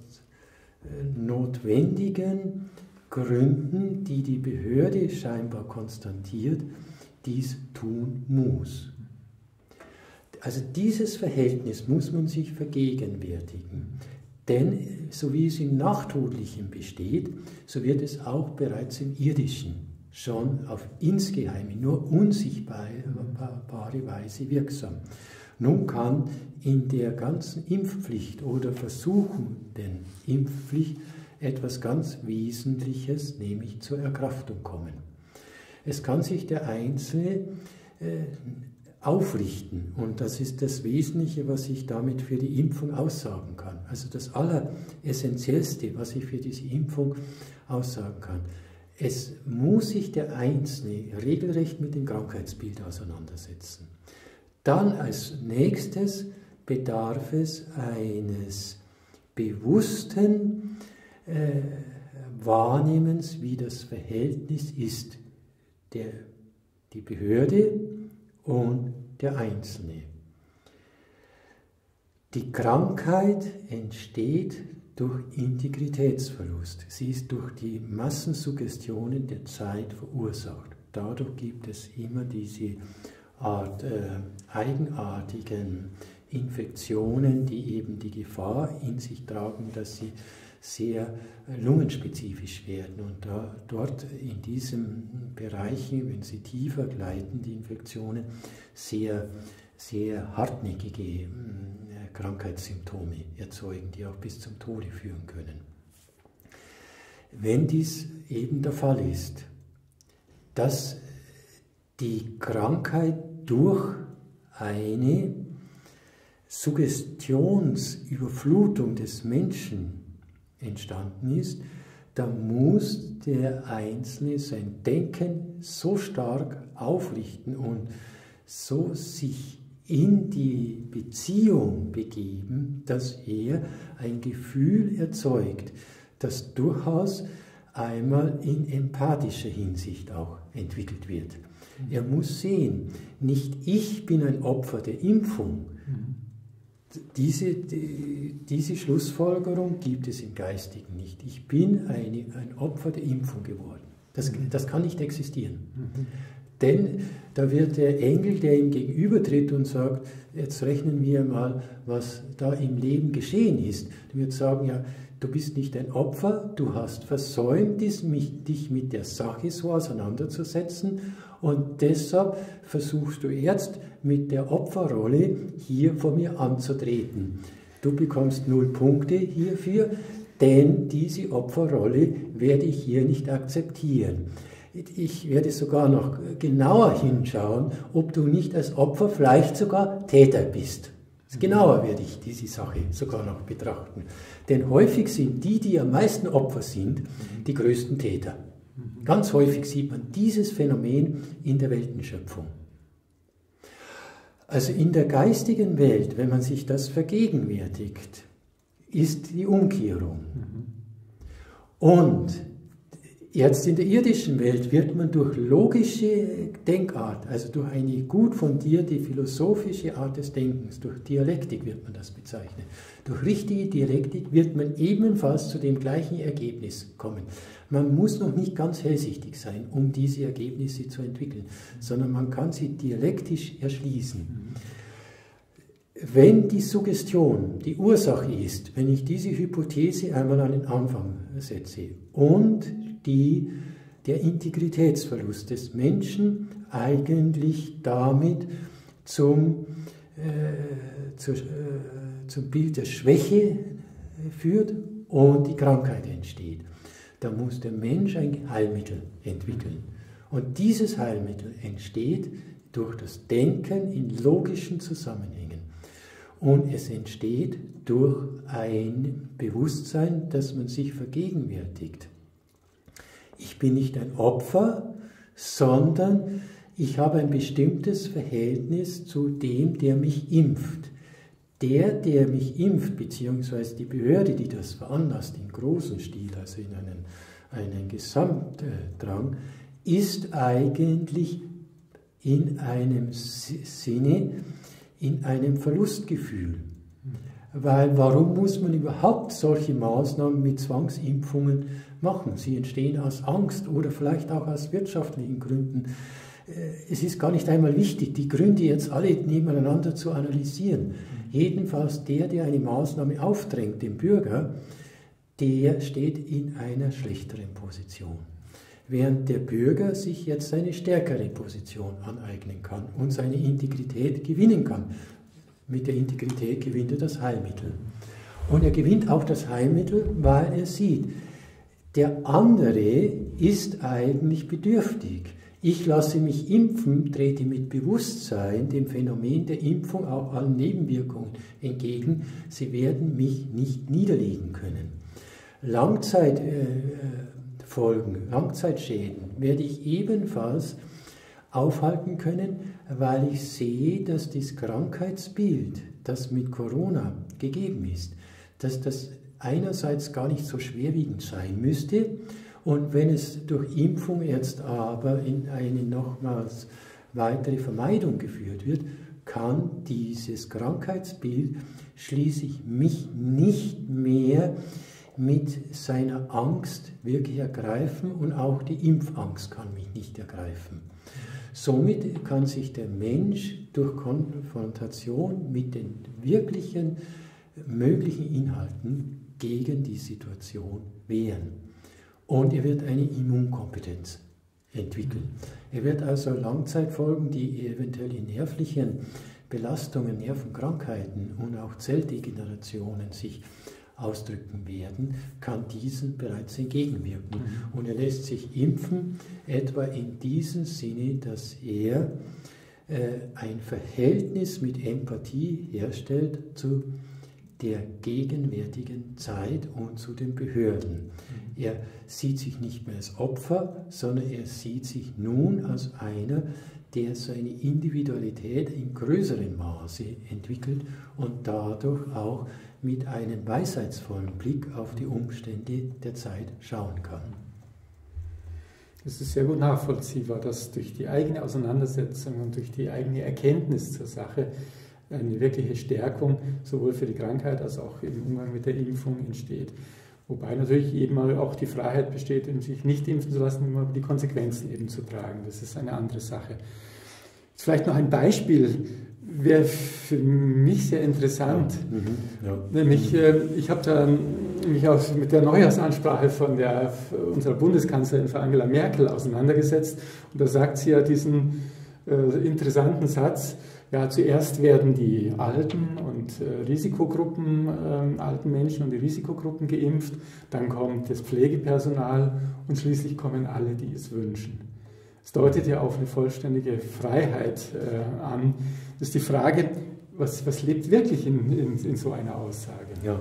notwendigen Gründen, die die Behörde scheinbar konstatiert, dies tun muss. Also dieses Verhältnis muss man sich vergegenwärtigen. Denn so wie es im Nachtodlichen besteht, so wird es auch bereits im Irdischen schon auf insgeheime, nur unsichtbare Weise wirksam. Nun kann in der ganzen Impfpflicht oder versuchenden Impfpflicht etwas ganz Wesentliches, nämlich zur Erkraftung kommen. Es kann sich der Einzelne aufrichten und das ist das Wesentliche, was ich damit für die Impfung aussagen kann. Also das Alleressentiellste, was ich für diese Impfung aussagen kann. Es muss sich der Einzelne regelrecht mit dem Krankheitsbild auseinandersetzen. Dann als nächstes bedarf es eines bewussten Wahrnehmens, wie das Verhältnis ist, die Behörde und der Einzelne. Die Krankheit entsteht durch Integritätsverlust. Sie ist durch die Massensuggestionen der Zeit verursacht. Dadurch gibt es immer diese Art eigenartigen Infektionen, die eben die Gefahr in sich tragen, dass sie sehr lungenspezifisch werden und dort in diesen Bereichen, wenn sie tiefer gleiten, die Infektionen, sehr, sehr hartnäckige Krankheitssymptome erzeugen, die auch bis zum Tode führen können. Wenn dies eben der Fall ist, dass die Krankheit durch eine Suggestionsüberflutung des Menschen entstanden ist, dann muss der Einzelne sein Denken so stark aufrichten und so sich in die Beziehung begeben, dass er ein Gefühl erzeugt, das durchaus einmal in empathischer Hinsicht auch entwickelt wird. Er muss sehen, nicht ich bin ein Opfer der Impfung. Diese Schlussfolgerung gibt es im Geistigen nicht. Ich bin ein Opfer der Impfung geworden. Das kann nicht existieren. Denn da wird der Engel, der ihm gegenübertritt und sagt, jetzt rechnen wir mal, was da im Leben geschehen ist, der wird sagen, ja, du bist nicht ein Opfer, du hast versäumt, dich mit der Sache so auseinanderzusetzen und deshalb versuchst du jetzt mit der Opferrolle hier vor mir anzutreten. Du bekommst 0 Punkte hierfür, denn diese Opferrolle werde ich hier nicht akzeptieren. Ich werde sogar noch genauer hinschauen, ob du nicht als Opfer vielleicht sogar Täter bist. Genauer werde ich diese Sache sogar noch betrachten. Denn häufig sind die am meisten Opfer sind, die größten Täter. Ganz häufig sieht man dieses Phänomen in der Weltenschöpfung. Also in der geistigen Welt, wenn man sich das vergegenwärtigt, ist die Umkehrung. Und jetzt in der irdischen Welt wird man durch logische Denkart, also durch eine gut fundierte philosophische Art des Denkens, durch Dialektik wird man das bezeichnen, durch richtige Dialektik wird man ebenfalls zu dem gleichen Ergebnis kommen. Man muss noch nicht ganz hellsichtig sein, um diese Ergebnisse zu entwickeln, sondern man kann sie dialektisch erschließen. Wenn die Suggestion die Ursache ist, wenn ich diese Hypothese einmal an den Anfang setze und der Integritätsverlust des Menschen eigentlich damit zum Bild der Schwäche führt und die Krankheit entsteht, da muss der Mensch ein Heilmittel entwickeln. Und dieses Heilmittel entsteht durch das Denken in logischen Zusammenhängen. Und es entsteht durch ein Bewusstsein, das man sich vergegenwärtigt. Ich bin nicht ein Opfer, sondern ich habe ein bestimmtes Verhältnis zu dem, der mich impft. Der mich impft, beziehungsweise die Behörde, die das veranlasst, im großen Stil, also in einen Gesamtdrang, ist eigentlich in einem Sinne, in einem Verlustgefühl. Weil warum muss man überhaupt solche Maßnahmen mit Zwangsimpfungen machen? Sie entstehen aus Angst oder vielleicht auch aus wirtschaftlichen Gründen. Es ist gar nicht einmal wichtig, die Gründe jetzt alle nebeneinander zu analysieren. Jedenfalls der eine Maßnahme aufdrängt, dem Bürger, der steht in einer schlechteren Position. Während der Bürger sich jetzt eine stärkere Position aneignen kann und seine Integrität gewinnen kann. Mit der Integrität gewinnt er das Heilmittel. Und er gewinnt auch das Heilmittel, weil er sieht, der andere ist eigentlich bedürftig. Ich lasse mich impfen, trete mit Bewusstsein dem Phänomen der Impfung auch allen Nebenwirkungen entgegen. Sie werden mich nicht niederlegen können. Langzeitfolgen, Langzeitschäden werde ich ebenfalls aufhalten können, weil ich sehe, dass das Krankheitsbild, das mit Corona gegeben ist, dass das einerseits gar nicht so schwerwiegend sein müsste und wenn es durch Impfung jetzt aber in eine nochmals weitere Vermeidung geführt wird, kann dieses Krankheitsbild schließlich mich nicht mehr mit seiner Angst wirklich ergreifen und auch die Impfangst kann mich nicht ergreifen. Somit kann sich der Mensch durch Konfrontation mit den wirklichen möglichen Inhalten gegen die Situation wehren. Und er wird eine Immunkompetenz entwickeln. Er wird also Langzeitfolgen, die eventuell in nervlichen Belastungen, Nervenkrankheiten und auch Zelldegenerationen sich ausdrücken werden, kann diesen bereits entgegenwirken. Und er lässt sich impfen, etwa in diesem Sinne, dass er ein Verhältnis mit Empathie herstellt zu der gegenwärtigen Zeit und zu den Behörden. Er sieht sich nicht mehr als Opfer, sondern er sieht sich nun als einer, der seine Individualität in größerem Maße entwickelt und dadurch auch mit einem weisheitsvollen Blick auf die Umstände der Zeit schauen kann. Es ist sehr gut nachvollziehbar, dass durch die eigene Auseinandersetzung und durch die eigene Erkenntnis zur Sache eine wirkliche Stärkung sowohl für die Krankheit als auch im Umgang mit der Impfung entsteht. Wobei natürlich eben auch die Freiheit besteht, sich nicht impfen zu lassen, um die Konsequenzen eben zu tragen. Das ist eine andere Sache. Jetzt vielleicht noch ein Beispiel, wäre für mich sehr interessant. Ja. Nämlich, ich habe da mich auch mit der Neujahrsansprache von unserer Bundeskanzlerin Frau Angela Merkel auseinandergesetzt. Und da sagt sie ja diesen interessanten Satz, ja, zuerst werden die Alten und Risikogruppen, alten Menschen und die Risikogruppen geimpft, dann kommt das Pflegepersonal und schließlich kommen alle, die es wünschen. Es deutet ja auf eine vollständige Freiheit an. Das ist die Frage, was lebt wirklich in so einer Aussage? Ja.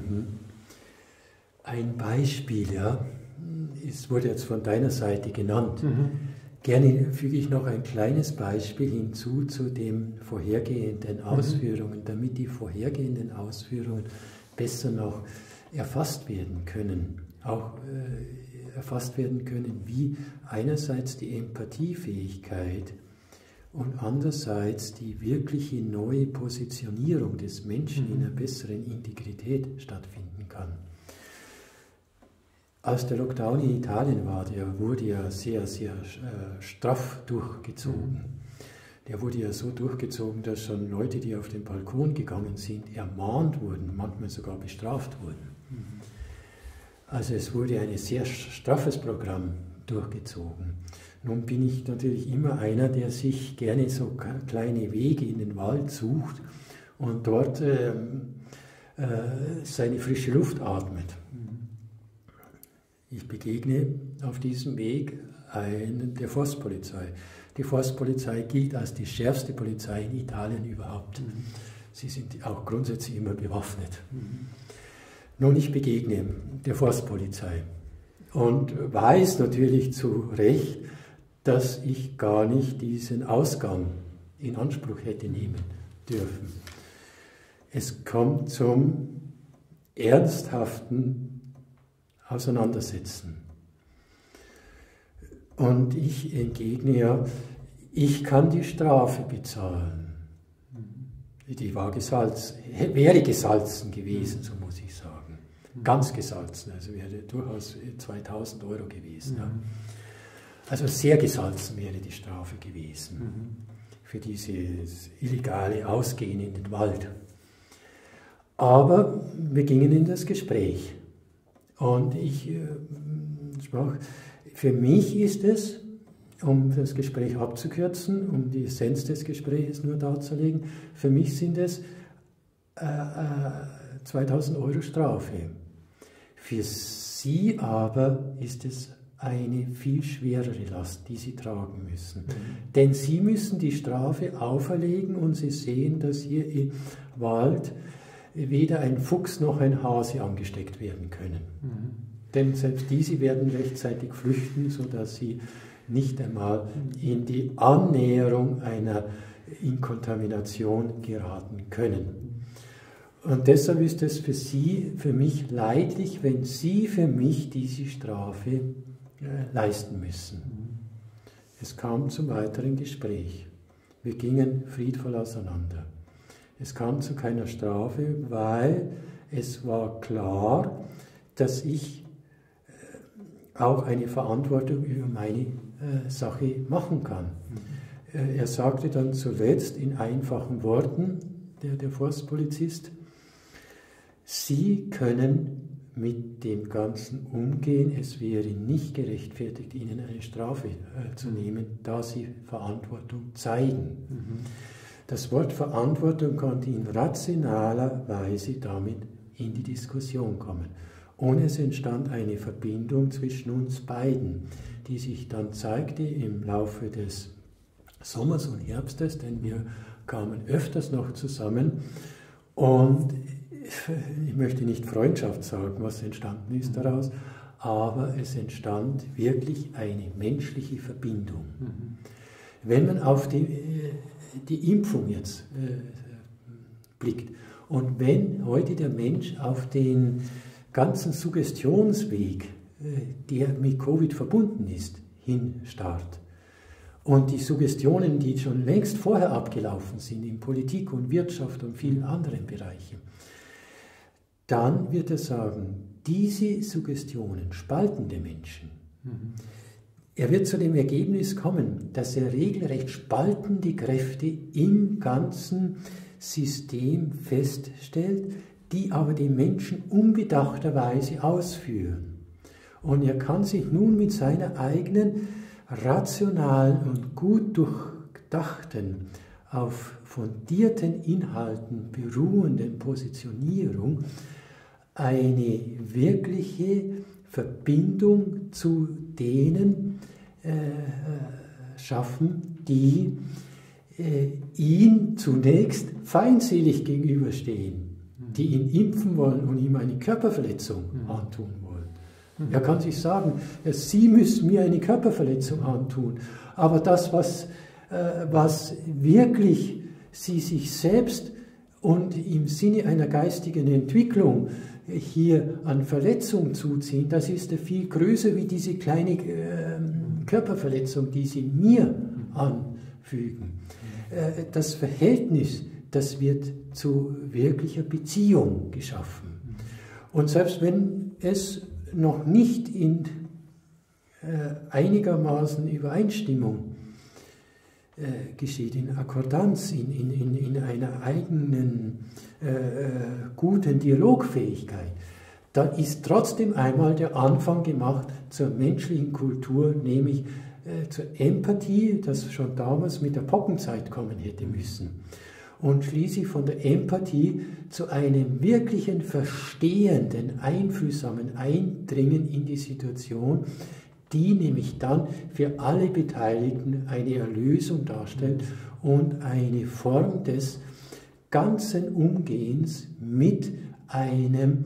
Ein Beispiel, ja, es wurde jetzt von deiner Seite genannt. Gerne füge ich noch ein kleines Beispiel hinzu zu den vorhergehenden Ausführungen, damit die vorhergehenden Ausführungen besser noch erfasst werden können. Auch erfasst werden können, wie einerseits die Empathiefähigkeit und andererseits die wirkliche neue Positionierung des Menschen in einer besseren Integrität stattfinden kann. Als der Lockdown in Italien war, der wurde ja sehr, sehr straff durchgezogen. Der wurde ja so durchgezogen, dass schon Leute, die auf den Balkon gegangen sind, ermahnt wurden, manchmal sogar bestraft wurden. Also es wurde ein sehr straffes Programm durchgezogen. Nun bin ich natürlich immer einer, der sich gerne so kleine Wege in den Wald sucht und dort seine frische Luft atmet. Ich begegne auf diesem Weg der Forstpolizei. Die Forstpolizei gilt als die schärfste Polizei in Italien überhaupt. Sie sind auch grundsätzlich immer bewaffnet. Nun, ich begegne der Forstpolizei und weiß natürlich zu Recht, dass ich gar nicht diesen Ausgang in Anspruch hätte nehmen dürfen. Es kommt zum ernsthaften Auseinandersetzen. Und ich entgegne ja, ich kann die Strafe bezahlen. Die war wäre gesalzen gewesen, so muss ich sagen. Ganz gesalzen, also wäre durchaus 2000 € gewesen. Ja. Also sehr gesalzen wäre die Strafe gewesen für dieses illegale Ausgehen in den Wald. Aber wir gingen in das Gespräch. Und ich sprach, für mich ist es, um das Gespräch abzukürzen, um die Essenz des Gesprächs nur darzulegen, für mich sind es 2000 € Strafe. Für Sie aber ist es eine viel schwerere Last, die Sie tragen müssen. Denn Sie müssen die Strafe auferlegen und Sie sehen, dass hier im Wald weder ein Fuchs noch ein Hase angesteckt werden können. Denn selbst diese werden rechtzeitig flüchten, sodass sie nicht einmal in die Annäherung einer Inkontamination geraten können. Und deshalb ist es für mich leidlich, wenn Sie für mich diese Strafe leisten müssen. Es kam zum weiteren Gespräch. Wir gingen friedvoll auseinander. Es kam zu keiner Strafe, weil es war klar, dass ich auch eine Verantwortung über meine Sache machen kann. Er sagte dann zuletzt in einfachen Worten, der Forstpolizist, Sie können mit dem Ganzen umgehen, es wäre nicht gerechtfertigt, Ihnen eine Strafe zu nehmen, da Sie Verantwortung zeigen. Das Wort Verantwortung konnte in rationaler Weise damit in die Diskussion kommen. Und es entstand eine Verbindung zwischen uns beiden, die sich dann zeigte im Laufe des Sommers und Herbstes, denn wir kamen öfters noch zusammen. Und ich möchte nicht Freundschaft sagen, was entstanden ist daraus, aber es entstand wirklich eine menschliche Verbindung. Wenn man auf die Impfung jetzt blickt und wenn heute der Mensch auf den ganzen Suggestionsweg, der mit Covid verbunden ist, hinstarrt und die Suggestionen, die schon längst vorher abgelaufen sind in Politik und Wirtschaft und vielen anderen Bereichen, dann wird er sagen, diese Suggestionen spalten den Menschen. Er wird zu dem Ergebnis kommen, dass er regelrecht spaltende Kräfte im ganzen System feststellt, die aber die Menschen unbedachterweise ausführen. Und er kann sich nun mit seiner eigenen rationalen und gut durchdachten, auf fundierten Inhalten beruhenden Positionierung eine wirkliche Verbindung zu denen schaffen, die ihn zunächst feindselig gegenüberstehen, die ihn impfen wollen und ihm eine Körperverletzung antun wollen. Er kann sich sagen, ja, Sie müssen mir eine Körperverletzung antun, aber das, was wirklich Sie sich selbst und im Sinne einer geistigen Entwicklung hier an Verletzung zuziehen, das ist viel größer wie diese kleine Körperverletzung, die Sie mir anfügen. Das Verhältnis, das wird zu wirklicher Beziehung geschaffen. Und selbst wenn es noch nicht in einigermaßen Übereinstimmung geschieht, in Akkordanz, in einer eigenen guten Dialogfähigkeit, dann ist trotzdem einmal der Anfang gemacht zur menschlichen Kultur, nämlich zur Empathie, das schon damals mit der Pockenzeit kommen hätte müssen. Und schließlich von der Empathie zu einem wirklichen verstehenden, einfühlsamen Eindringen in die Situation, die nämlich dann für alle Beteiligten eine Erlösung darstellt und eine Form des ganzen Umgehens mit einem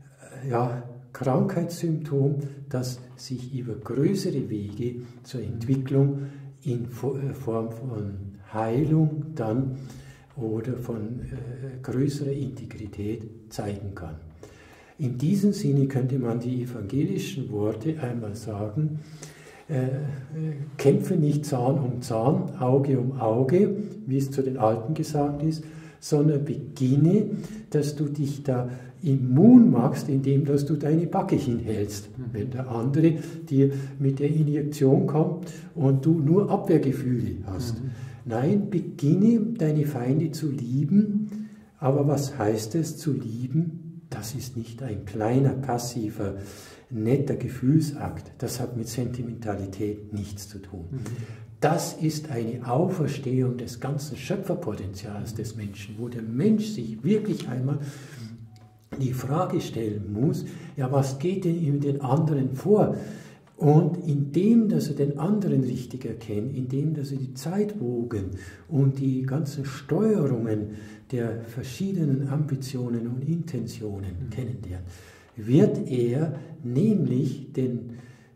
Krankheitssymptom, das sich über größere Wege zur Entwicklung in Form von Heilung dann oder von größerer Integrität zeigen kann. In diesem Sinne könnte man die evangelischen Worte einmal sagen, kämpfe nicht Zahn um Zahn, Auge um Auge, wie es zu den Alten gesagt ist, sondern beginne, dass du dich da immun machst, indem dass du deine Backe hinhältst. Wenn der andere dir mit der Injektion kommt und du nur Abwehrgefühle hast. Nein, beginne deine Feinde zu lieben, aber was heißt es zu lieben? Das ist nicht ein kleiner, passiver, netter Gefühlsakt. Das hat mit Sentimentalität nichts zu tun. Das ist eine Auferstehung des ganzen Schöpferpotenzials des Menschen, wo der Mensch sich wirklich einmal die Frage stellen muss, ja, was geht denn in den anderen vor? Und indem, dass er den anderen richtig erkennt, indem, dass er die Zeitwogen und die ganzen Steuerungen der verschiedenen Ambitionen und Intentionen kennenlernt, wird er nämlich den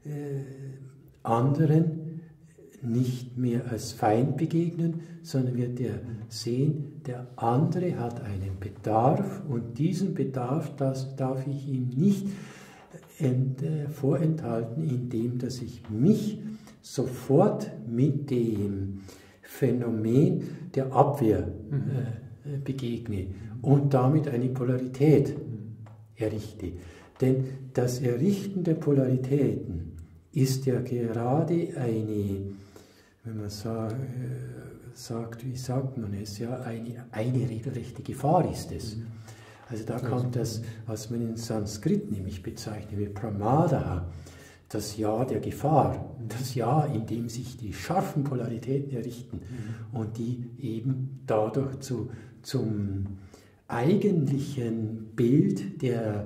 anderen nicht mehr als Feind begegnen, sondern wird er sehen, der andere hat einen Bedarf und diesen Bedarf, das darf ich ihm nicht vorenthalten, indem dass ich mich sofort mit dem Phänomen der Abwehr begegne und damit eine Polarität errichte. Denn das Errichten der Polaritäten ist ja gerade eine, wenn man sagt, wie sagt man es, ja, eine regelrechte Gefahr ist es. Also da kommt das, was man in Sanskrit nämlich bezeichnet wie Pramada, das Ja der Gefahr, das Ja, in dem sich die scharfen Polaritäten errichten und die eben dadurch zum eigentlichen Bild der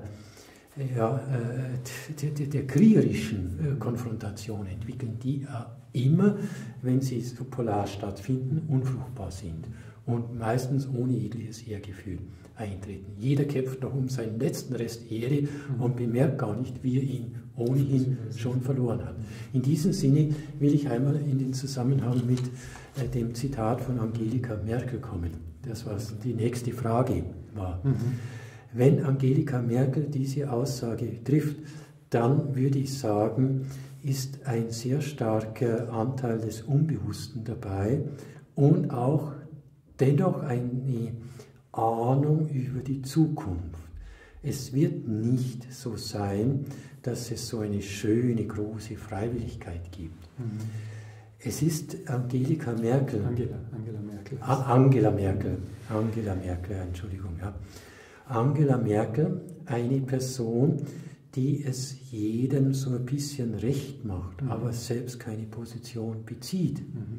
kriegerischen Konfrontation entwickeln, die immer, wenn sie so polar stattfinden, unfruchtbar sind. und meistens ohne jegliches Ehrgefühl eintreten. Jeder kämpft noch um seinen letzten Rest Ehre und bemerkt gar nicht, wie er ihn ohnehin schon verloren hat. In diesem Sinne will ich einmal in den Zusammenhang mit dem Zitat von Angelika Merkel kommen. Das, was die nächste Frage war. Wenn Angelika Merkel diese Aussage trifft, dann würde ich sagen, ist ein sehr starker Anteil des Unbewussten dabei und auch dennoch eine Ahnung über die Zukunft. Es wird nicht so sein, dass es so eine schöne, große Freiwilligkeit gibt. Es ist Angelika Merkel. Angela Merkel, Entschuldigung. Ja. Angela Merkel, eine Person, die es jedem so ein bisschen recht macht, aber selbst keine Position bezieht.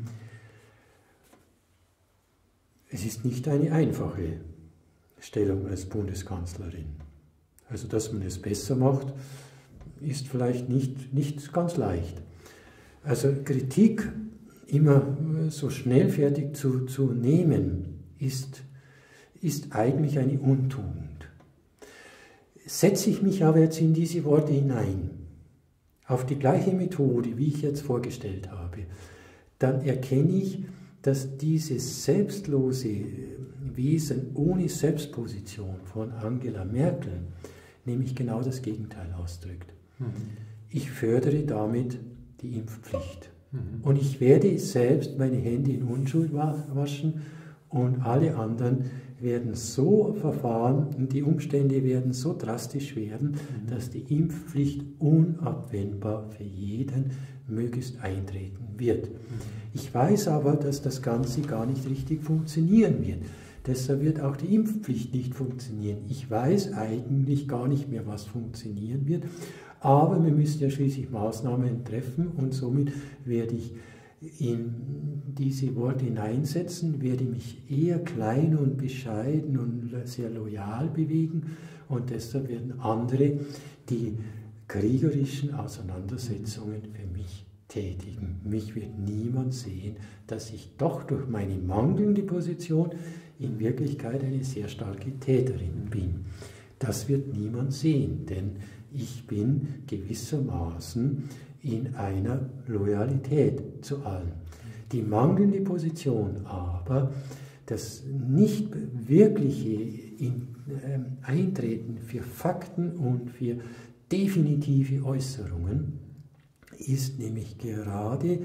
Es ist nicht eine einfache Stellung als Bundeskanzlerin. Also, dass man es besser macht, ist vielleicht nicht ganz leicht. Also Kritik immer so schnellfertig zu nehmen, ist eigentlich eine Untugend. Setze ich mich aber jetzt in diese Worte hinein, auf die gleiche Methode, wie ich jetzt vorgestellt habe, dann erkenne ich, dass dieses selbstlose Wesen ohne Selbstposition von Angela Merkel nämlich genau das Gegenteil ausdrückt. Ich fördere damit die Impfpflicht. Und ich werde selbst meine Hände in Unschuld waschen und alle anderen werden so verfahren und die Umstände werden so drastisch werden, dass die Impfpflicht unabwendbar für jeden möglichst eintreten wird. Ich weiß aber, dass das Ganze gar nicht richtig funktionieren wird. Deshalb wird auch die Impfpflicht nicht funktionieren. Ich weiß eigentlich gar nicht mehr, was funktionieren wird, aber wir müssen ja schließlich Maßnahmen treffen und somit werde ich in diese Worte hineinsetzen, werde mich eher klein und bescheiden und sehr loyal bewegen und deshalb werden andere die kriegerischen Auseinandersetzungen für mich tätigen. Mich wird niemand sehen, dass ich doch durch meine mangelnde Position in Wirklichkeit eine sehr starke Täterin bin. Das wird niemand sehen, denn ich bin gewissermaßen in einer Loyalität zu allen. Die mangelnde Position aber, das nicht wirkliche Eintreten für Fakten und für definitive Äußerungen, ist nämlich gerade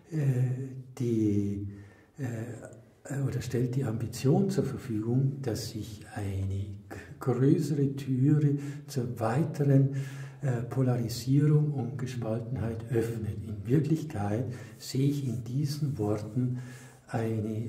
stellt die Ambition zur Verfügung, dass sich eine größere Türe zur weiteren Polarisierung und Gespaltenheit öffnet. In Wirklichkeit sehe ich in diesen Worten eine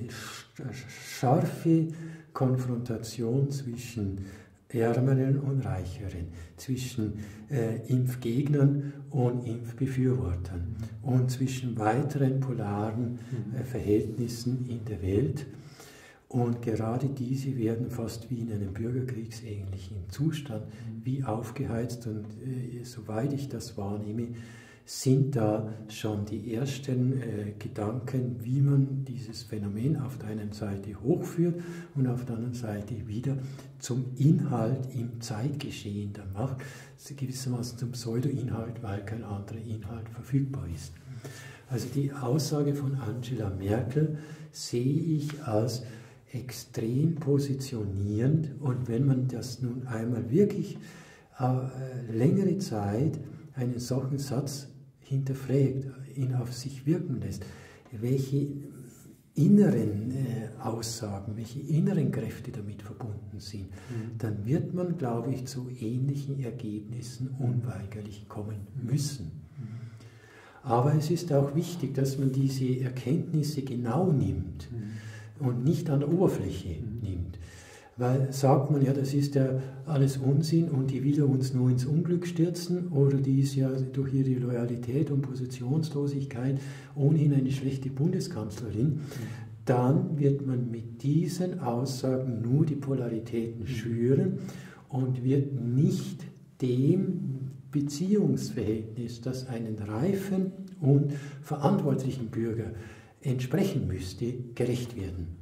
scharfe Konfrontation zwischen Ärmeren und Reicheren, zwischen Impfgegnern und Impfbefürwortern und zwischen weiteren polaren Verhältnissen in der Welt. Und gerade diese werden fast wie in einem bürgerkriegsähnlichen Zustand, wie aufgeheizt. Und soweit ich das wahrnehme, sind da schon die ersten Gedanken, wie man dieses Phänomen auf der einen Seite hochführt und auf der anderen Seite wieder zum Inhalt im Zeitgeschehen der Macht, gewissermaßen zum Pseudo-Inhalt, weil kein anderer Inhalt verfügbar ist. Also die Aussage von Angela Merkel sehe ich als extrem positionierend, und wenn man das nun einmal wirklich längere Zeit einen solchen Satz hinterfragt, ihn auf sich wirken lässt, welche inneren Aussagen, welche inneren Kräfte damit verbunden sind, dann wird man, glaube ich, zu ähnlichen Ergebnissen unweigerlich kommen müssen. Aber es ist auch wichtig, dass man diese Erkenntnisse genau nimmt und nicht an der Oberfläche nimmt. Weil sagt man ja, das ist ja alles Unsinn und die will ja uns nur ins Unglück stürzen, oder die ist ja durch ihre Loyalität und Positionslosigkeit ohnehin eine schlechte Bundeskanzlerin, dann wird man mit diesen Aussagen nur die Polaritäten schüren und wird nicht dem Beziehungsverhältnis, das einen reifen und verantwortlichen Bürger entsprechen müsste, gerecht werden.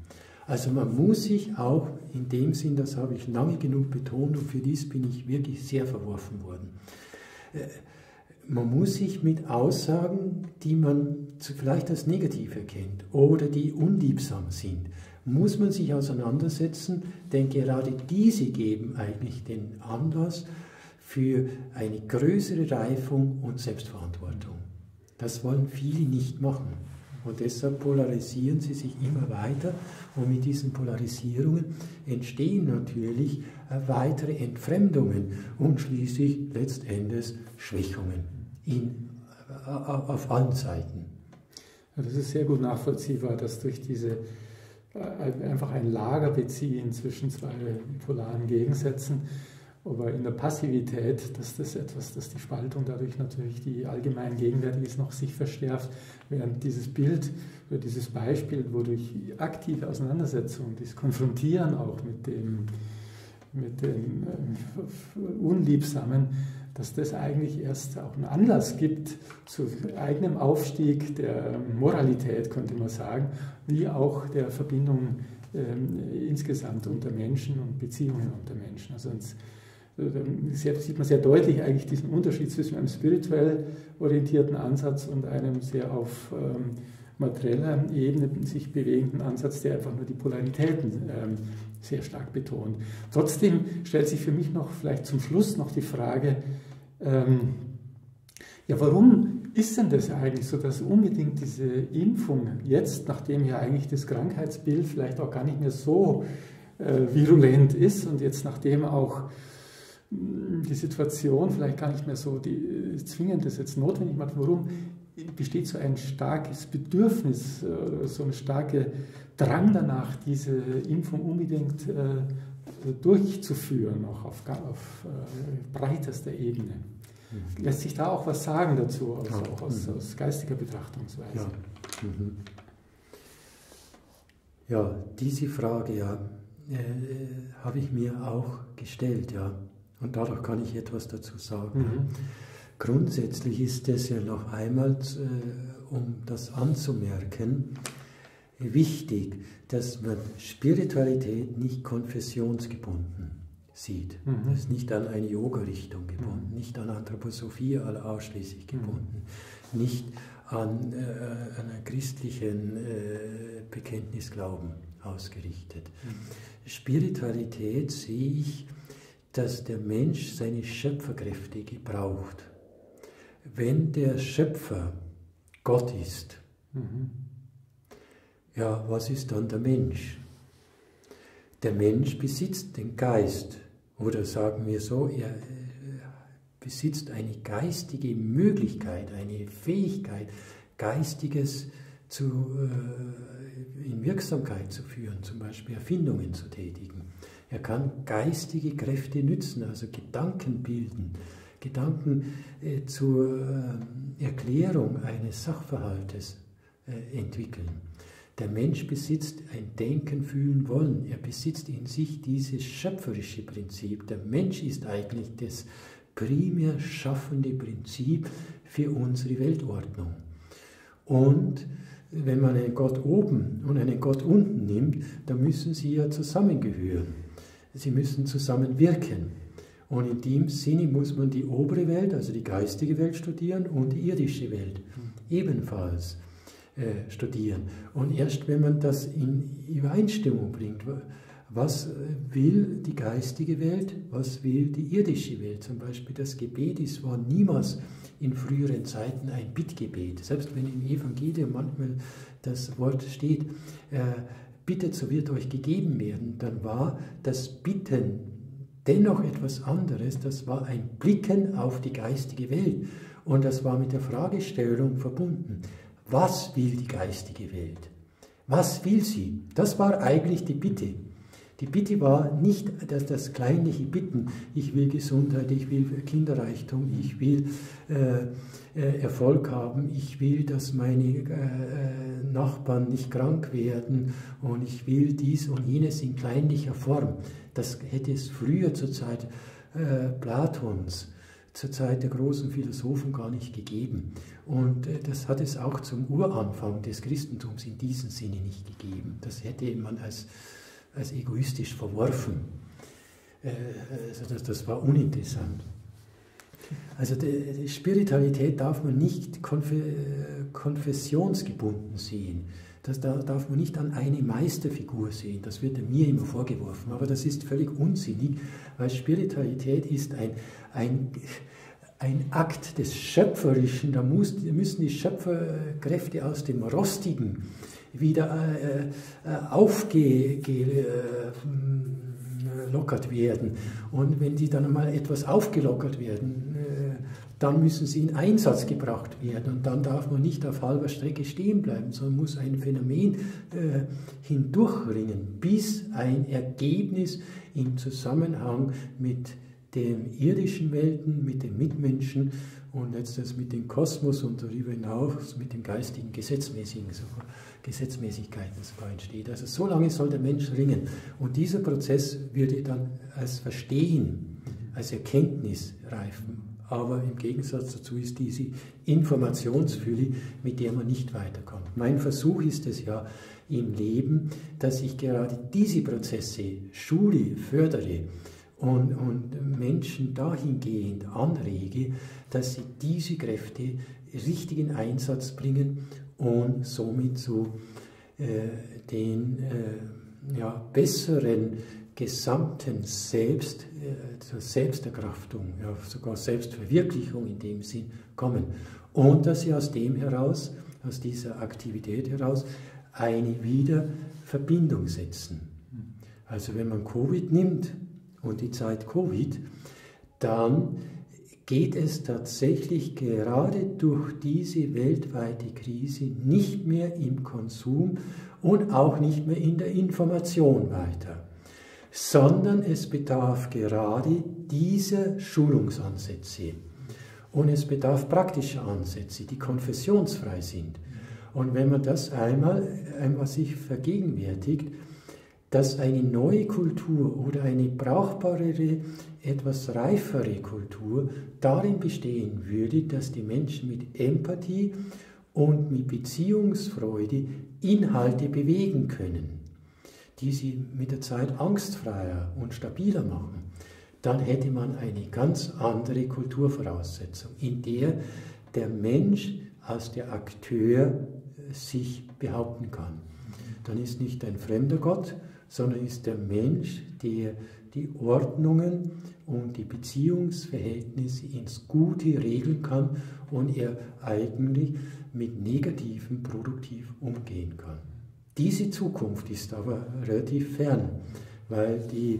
Also man muss sich auch in dem Sinn, das habe ich lange genug betont und für dies bin ich wirklich sehr verworfen worden, man muss sich mit Aussagen, die man vielleicht als negativ erkennt oder die unliebsam sind, muss man sich auseinandersetzen, denn gerade diese geben eigentlich den Anlass für eine größere Reifung und Selbstverantwortung. Das wollen viele nicht machen und deshalb polarisieren sie sich immer weiter und mit diesen Polarisierungen entstehen natürlich weitere Entfremdungen und schließlich letztendlich Schwächungen auf allen Seiten. Ja, das ist sehr gut nachvollziehbar, dass durch diese einfach ein Lager beziehen zwischen zwei polaren Gegensätzen, aber in der Passivität, dass die Spaltung dadurch natürlich, die allgemein gegenwärtig ist, noch sich verstärkt, während dieses Bild oder dieses Beispiel, wodurch aktive Auseinandersetzung, das Konfrontieren auch mit den Unliebsamen, dass das eigentlich erst auch einen Anlass gibt zu eigenem Aufstieg der Moralität, könnte man sagen, wie auch der Verbindung insgesamt unter Menschen und Beziehungen unter Menschen. Also sieht man sehr deutlich eigentlich diesen Unterschied zwischen einem spirituell orientierten Ansatz und einem sehr auf materieller Ebene sich bewegenden Ansatz, der einfach nur die Polaritäten sehr stark betont. Trotzdem stellt sich für mich noch vielleicht zum Schluss noch die Frage, ja, warum ist denn das eigentlich so, dass unbedingt diese Impfung jetzt, nachdem ja eigentlich das Krankheitsbild vielleicht auch gar nicht mehr so virulent ist und jetzt nachdem auch die Situation vielleicht gar nicht mehr so zwingend ist, jetzt notwendig macht, warum besteht so ein starkes Bedürfnis, so ein starker Drang danach, diese Impfung unbedingt durchzuführen, auch auf breitester Ebene? Lässt sich da auch was sagen dazu, auch aus geistiger Betrachtungsweise? Ja. Ja, diese Frage habe ich mir auch gestellt, ja. Und dadurch kann ich etwas dazu sagen. Grundsätzlich ist es ja noch einmal, um das anzumerken, wichtig, dass man Spiritualität nicht konfessionsgebunden sieht. Das ist nicht an eine Yoga-Richtung gebunden, nicht an Anthroposophie ausschließlich gebunden, nicht an einer christlichen Bekenntnisglauben ausgerichtet. Spiritualität sehe ich, dass der Mensch seine Schöpferkräfte gebraucht. Wenn der Schöpfer Gott ist, ja, was ist dann der Mensch? Der Mensch besitzt den Geist, oder sagen wir so, er besitzt eine geistige Möglichkeit, eine Fähigkeit, Geistiges in Wirksamkeit zu führen, zum Beispiel Erfindungen zu tätigen. Er kann geistige Kräfte nützen, also Gedanken bilden, Gedanken zur Erklärung eines Sachverhaltes entwickeln. Der Mensch besitzt ein Denken, Fühlen, Wollen. Er besitzt in sich dieses schöpferische Prinzip. Der Mensch ist eigentlich das primär schaffende Prinzip für unsere Weltordnung. Und wenn man einen Gott oben und einen Gott unten nimmt, dann müssen sie ja zusammengehören. Sie müssen zusammenwirken. Und in dem Sinne muss man die obere Welt, also die geistige Welt studieren und die irdische Welt ebenfalls studieren. Und erst wenn man das in Übereinstimmung bringt, was will die geistige Welt, was will die irdische Welt? Zum Beispiel das Gebet war niemals in früheren Zeiten ein Bittgebet. Selbst wenn im Evangelium manchmal das Wort steht, bittet, so wird euch gegeben werden, dann war das Bitten dennoch etwas anderes. Das war ein Blicken auf die geistige Welt. Und das war mit der Fragestellung verbunden. Was will die geistige Welt? Was will sie? Das war eigentlich die Bitte. Die Bitte war nicht das kleinliche Bitten, ich will Gesundheit, ich will Kinderreichtum, ich will Erfolg haben, ich will, dass meine Nachbarn nicht krank werden und ich will dies und jenes in kleinlicher Form. Das hätte es früher zur Zeit Platons zur Zeit der großen Philosophen gar nicht gegeben. Und das hat es auch zum Uranfang des Christentums in diesem Sinne nicht gegeben. Das hätte man als egoistisch verworfen. Also das war uninteressant. Also die Spiritualität darf man nicht konfessionsgebunden sehen. Das darf man nicht an eine Meisterfigur sehen. Das wird mir immer vorgeworfen. Aber das ist völlig unsinnig, weil Spiritualität ist ein Akt des Schöpferischen. Da müssen die Schöpferkräfte aus dem Rostigen wieder aufgelockert werden. Und wenn die dann einmal etwas aufgelockert werden, dann müssen sie in Einsatz gebracht werden. Und dann darf man nicht auf halber Strecke stehen bleiben, sondern muss ein Phänomen hindurchringen, bis ein Ergebnis im Zusammenhang mit den irdischen Welten, mit den Mitmenschen und letztens mit dem Kosmos und darüber hinaus mit den geistigen Gesetzmäßigkeiten sogar entsteht. Also so lange soll der Mensch ringen. Und dieser Prozess würde dann als Verstehen, als Erkenntnis reifen. Aber im Gegensatz dazu ist diese Informationsfülle, mit der man nicht weiterkommt. Mein Versuch ist es ja im Leben, dass ich gerade diese Prozesse schule, fördere und Menschen dahingehend anrege, dass sie diese Kräfte richtig in Einsatz bringen und somit zu den besseren gesamten zur Selbsterkraftung, ja, sogar Selbstverwirklichung in dem Sinn kommen. Und dass sie aus dem heraus, aus dieser Aktivität heraus, eine Wiederverbindung setzen. Also wenn man Covid nimmt und die Zeit Covid, dann geht es tatsächlich gerade durch diese weltweite Krise nicht mehr im Konsum und auch nicht mehr in der Information weiter, sondern es bedarf gerade dieser Schulungsansätze und es bedarf praktischer Ansätze, die konfessionsfrei sind. Und wenn man das einmal sich vergegenwärtigt, dass eine neue Kultur oder eine brauchbarere, etwas reifere Kultur darin bestehen würde, dass die Menschen mit Empathie und mit Beziehungsfreude Inhalte bewegen können, die sie mit der Zeit angstfreier und stabiler machen, dann hätte man eine ganz andere Kulturvoraussetzung, in der der Mensch als der Akteur sich behaupten kann. Dann ist nicht ein fremder Gott, sondern ist der Mensch, der die Ordnungen und die Beziehungsverhältnisse ins Gute regeln kann und er eigentlich mit Negativen produktiv umgehen kann. Diese Zukunft ist aber relativ fern, weil die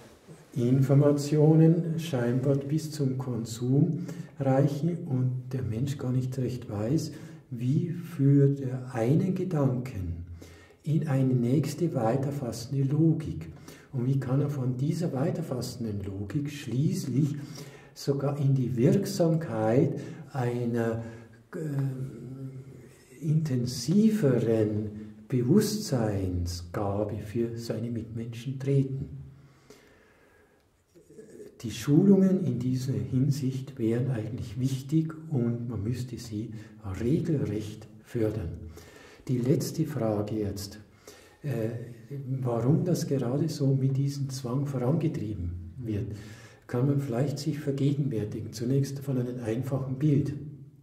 Informationen scheinbar bis zum Konsum reichen und der Mensch gar nicht recht weiß, wie führt er einen Gedanken in eine nächste weiterfassende Logik. Und wie kann er von dieser weiterfassenden Logik schließlich sogar in die Wirksamkeit einer intensiveren Bewusstseinsgabe für seine Mitmenschen treten. Die Schulungen in dieser Hinsicht wären eigentlich wichtig und man müsste sie regelrecht fördern. Die letzte Frage jetzt, warum das gerade so mit diesem Zwang vorangetrieben wird, kann man vielleicht sich vergegenwärtigen. Zunächst von einem einfachen Bild.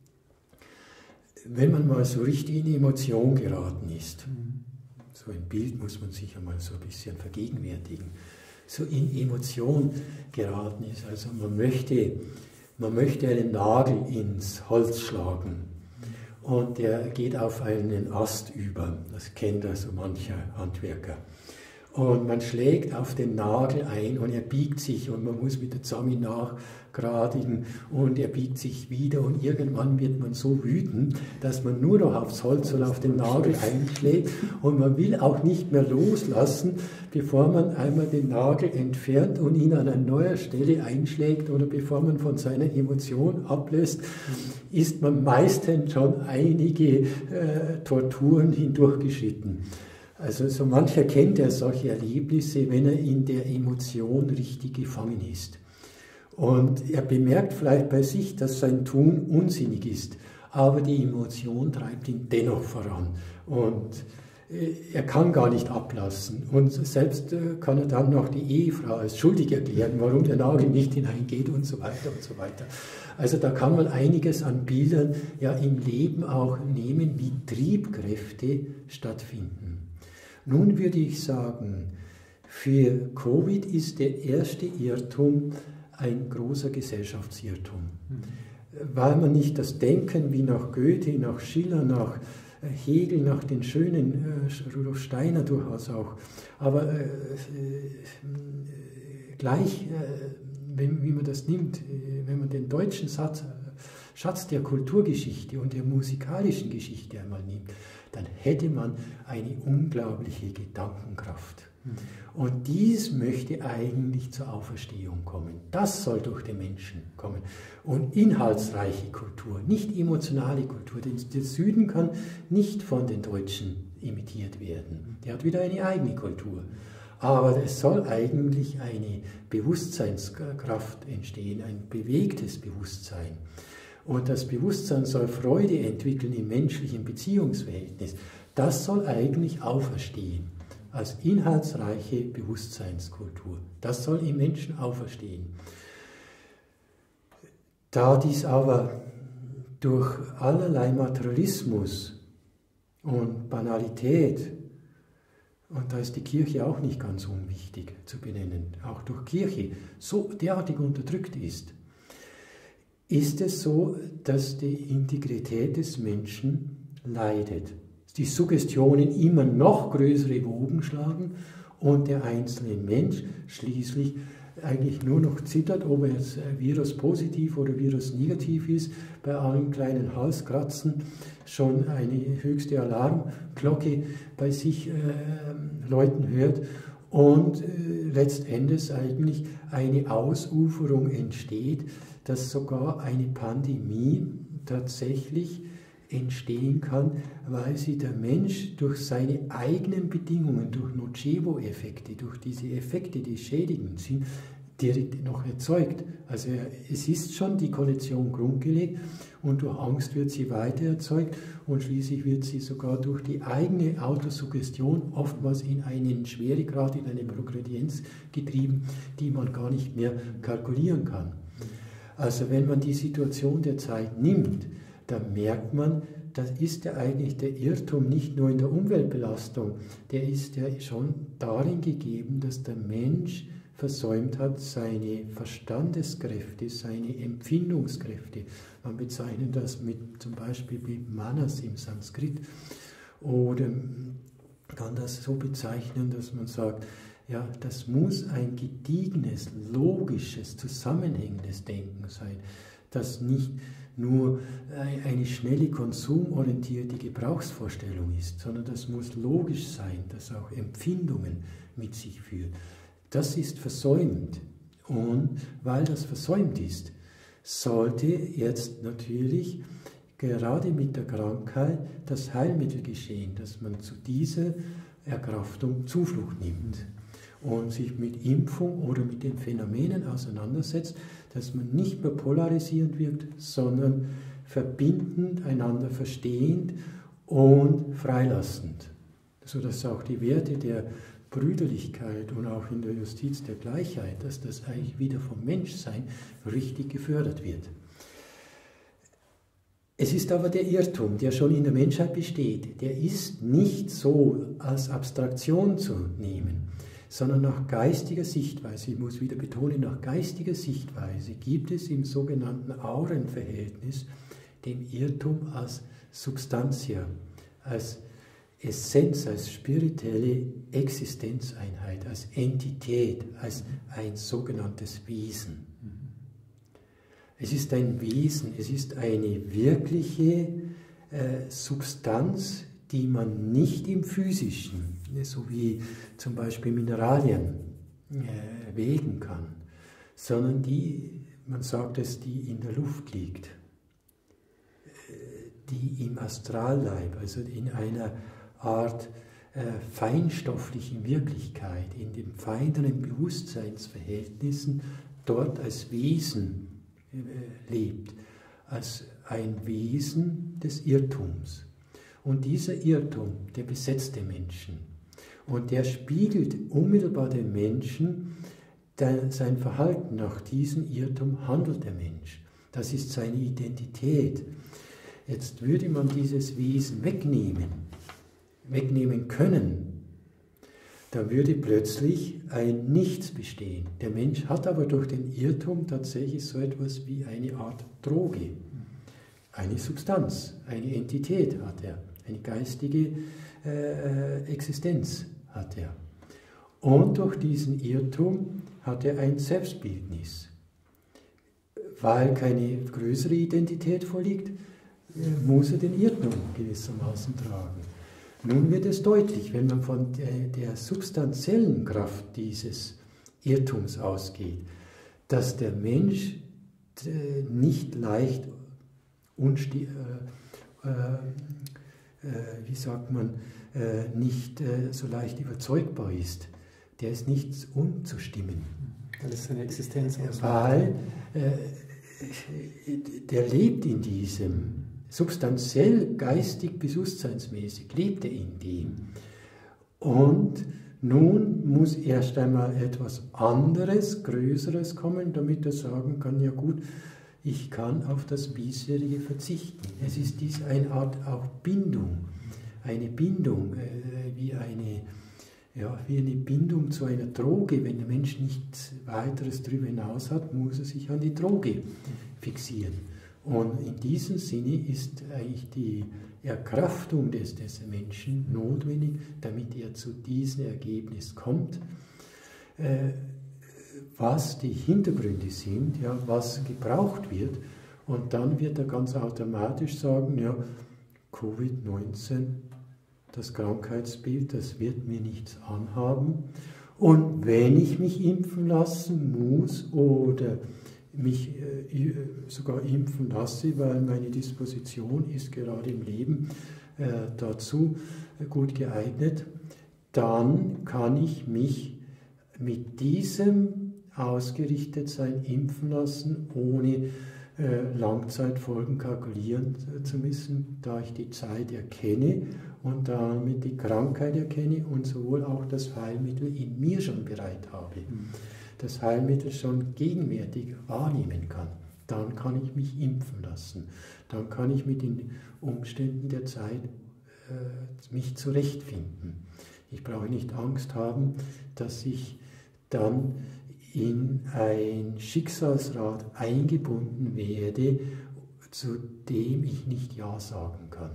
Wenn man mal so richtig in Emotion geraten ist, so ein Bild muss man sich einmal so ein bisschen vergegenwärtigen, so in Emotion geraten ist, also man möchte einen Nagel ins Holz schlagen. Und der geht auf einen Ast über, das kennt also mancher Handwerker. Und man schlägt auf den Nagel ein und er biegt sich und man muss mit der Zange nachgradigen und er biegt sich wieder und irgendwann wird man so wütend, dass man nur noch aufs Holz oder auf den Nagel einschlägt und man will auch nicht mehr loslassen, bevor man einmal den Nagel entfernt und ihn an einer neuen Stelle einschlägt oder bevor man von seiner Emotion ablöst, ist man meistens schon einige Torturen hindurchgeschritten. Also so mancher kennt ja solche Erlebnisse, wenn er in der Emotion richtig gefangen ist. Und er bemerkt vielleicht bei sich, dass sein Tun unsinnig ist, aber die Emotion treibt ihn dennoch voran. Und er kann gar nicht ablassen. Und selbst kann er dann noch die Ehefrau als schuldig erklären, warum der Nagel nicht hineingeht und so weiter und so weiter. Also da kann man einiges an Bildern ja im Leben auch nehmen, wie Triebkräfte stattfinden. Nun würde ich sagen, für Covid ist der erste Irrtum ein großer Gesellschaftsirrtum, weil man nicht das Denken wie nach Goethe, nach Schiller, nach Hegel, nach den schönen Rudolf Steiner durchaus auch, aber gleich, wie man das nimmt, wenn man den deutschen Schatz der Kulturgeschichte und der musikalischen Geschichte einmal nimmt, dann hätte man eine unglaubliche Gedankenkraft. Und dies möchte eigentlich zur Auferstehung kommen. Das soll durch den Menschen kommen. Und inhaltsreiche Kultur, nicht emotionale Kultur. Denn der Süden kann nicht von den Deutschen imitiert werden. Der hat wieder eine eigene Kultur. Aber es soll eigentlich eine Bewusstseinskraft entstehen, ein bewegtes Bewusstsein. Und das Bewusstsein soll Freude entwickeln im menschlichen Beziehungsverhältnis. Das soll eigentlich auferstehen als inhaltsreiche Bewusstseinskultur. Das soll im Menschen auferstehen. Da dies aber durch allerlei Materialismus und Banalität, und da ist die Kirche auch nicht ganz unwichtig zu benennen, auch durch Kirche so derartig unterdrückt ist es so, dass die Integrität des Menschen leidet. Die Suggestionen immer noch größere Wogen schlagen und der einzelne Mensch schließlich eigentlich nur noch zittert, ob er jetzt Virus positiv oder Virus negativ ist, bei allen kleinen Halskratzen schon eine höchste Alarmglocke bei sich läuten hört und letztendlich eigentlich eine Ausuferung entsteht, dass sogar eine Pandemie tatsächlich entstehen kann, weil sie der Mensch durch seine eigenen Bedingungen, durch Nocebo-Effekte, durch diese Effekte, die schädigend sind, direkt noch erzeugt. Also es ist schon die Kondition grundgelegt und durch Angst wird sie weiter erzeugt und schließlich wird sie sogar durch die eigene Autosuggestion oftmals in einen Schweregrad, in eine Progredienz getrieben, die man gar nicht mehr kalkulieren kann. Also wenn man die Situation der Zeit nimmt, dann merkt man, das ist ja eigentlich der Irrtum nicht nur in der Umweltbelastung, der ist ja schon darin gegeben, dass der Mensch versäumt hat, seine Verstandeskräfte, seine Empfindungskräfte, man bezeichnet das mit zum Beispiel mit Manas im Sanskrit, oder kann das so bezeichnen, dass man sagt, ja, das muss ein gediegenes, logisches, zusammenhängendes Denken sein, das nicht nur eine schnelle, konsumorientierte Gebrauchsvorstellung ist, sondern das muss logisch sein, das auch Empfindungen mit sich führt. Das ist versäumt. Und weil das versäumt ist, sollte jetzt natürlich gerade mit der Krankheit das Heilmittel geschehen, dass man zu dieser Erkraftung Zuflucht nimmt und sich mit Impfung oder mit den Phänomenen auseinandersetzt, dass man nicht mehr polarisierend wirkt, sondern verbindend, einander verstehend und freilassend, sodass auch die Werte der Brüderlichkeit und auch in der Justiz der Gleichheit, dass das eigentlich wieder vom Menschsein richtig gefördert wird. Es ist aber der Irrtum, der schon in der Menschheit besteht, der ist nicht so als Abstraktion zu nehmen, sondern nach geistiger Sichtweise, ich muss wieder betonen, nach geistiger Sichtweise gibt es im sogenannten Aurenverhältnis den Irrtum als Substantia, als Essenz, als spirituelle Existenzeinheit, als Entität, als ein sogenanntes Wesen. Es ist ein Wesen, es ist eine wirkliche Substanz, die man nicht im Physischen, so wie zum Beispiel Mineralien, wägen kann, sondern die, man sagt es, die in der Luft liegt, die im Astralleib, also in einer Art feinstofflichen Wirklichkeit, in den feineren Bewusstseinsverhältnissen dort als Wesen lebt, als ein Wesen des Irrtums. Und dieser Irrtum, der besetzt den Menschen. Und der spiegelt unmittelbar den Menschen, sein Verhalten nach diesem Irrtum handelt der Mensch. Das ist seine Identität. Jetzt würde man dieses Wesen wegnehmen können, dann würde plötzlich ein Nichts bestehen. Der Mensch hat aber durch den Irrtum tatsächlich so etwas wie eine Art Droge, eine Substanz, eine Entität hat er, eine geistige Existenz hat er. Und durch diesen Irrtum hat er ein Selbstbildnis. Weil keine größere Identität vorliegt, muss er den Irrtum gewissermaßen tragen. Nun wird es deutlich, wenn man von der substanziellen Kraft dieses Irrtums ausgeht, dass der Mensch nicht leicht, nicht so leicht überzeugbar ist. Der ist nicht umzustimmen. Weil es seine Existenz ausmacht. Weil der lebt in diesem, substanziell, geistig, bewusstseinsmäßig, lebt er in dem. Und nun muss erst einmal etwas anderes, Größeres kommen, damit er sagen kann, ja gut, ich kann auf das bisherige verzichten. Es ist dies eine Art auch Bindung, eine Bindung, wie eine Bindung zu einer Droge. Wenn der Mensch nichts weiteres darüber hinaus hat, muss er sich an die Droge fixieren. Und in diesem Sinne ist eigentlich die Erkraftung des Menschen notwendig, damit er zu diesem Ergebnis kommt, was die Hintergründe sind, ja, was gebraucht wird. Und dann wird er ganz automatisch sagen, ja, Covid-19, das Krankheitsbild, das wird mir nichts anhaben. Und wenn ich mich impfen lassen muss oder mich sogar impfen lasse, weil meine Disposition ist gerade im Leben dazu gut geeignet, dann kann ich mich mit diesem Ausgerichtetsein impfen lassen, ohne Langzeitfolgen kalkulieren zu müssen, da ich die Zeit erkenne und damit die Krankheit erkenne und sowohl auch das Heilmittel in mir schon bereit habe. Das Heilmittel schon gegenwärtig wahrnehmen kann, dann kann ich mich impfen lassen. Dann kann ich mit den Umständen der Zeit mich zurechtfinden. Ich brauche nicht Angst haben, dass ich dann in ein Schicksalsrad eingebunden werde, zu dem ich nicht Ja sagen kann.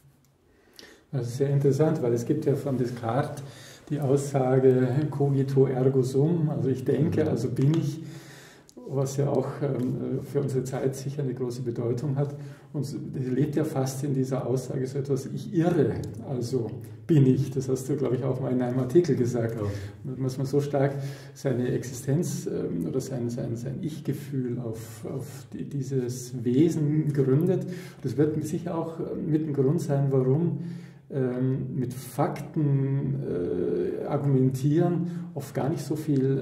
Das ist sehr interessant, weil es gibt ja von Descartes die Aussage cogito ergo sum, also ich denke, also bin ich, was ja auch für unsere Zeit sicher eine große Bedeutung hat. Und sie lebt ja fast in dieser Aussage so etwas, ich irre, also bin ich. Das hast du, glaube ich, auch mal in einem Artikel gesagt. Ja. Dass man so stark seine Existenz oder sein Ich-Gefühl auf dieses Wesen gründet. Das wird sicher auch mit ein Grund sein, warum mit Fakten argumentieren oft gar nicht so viel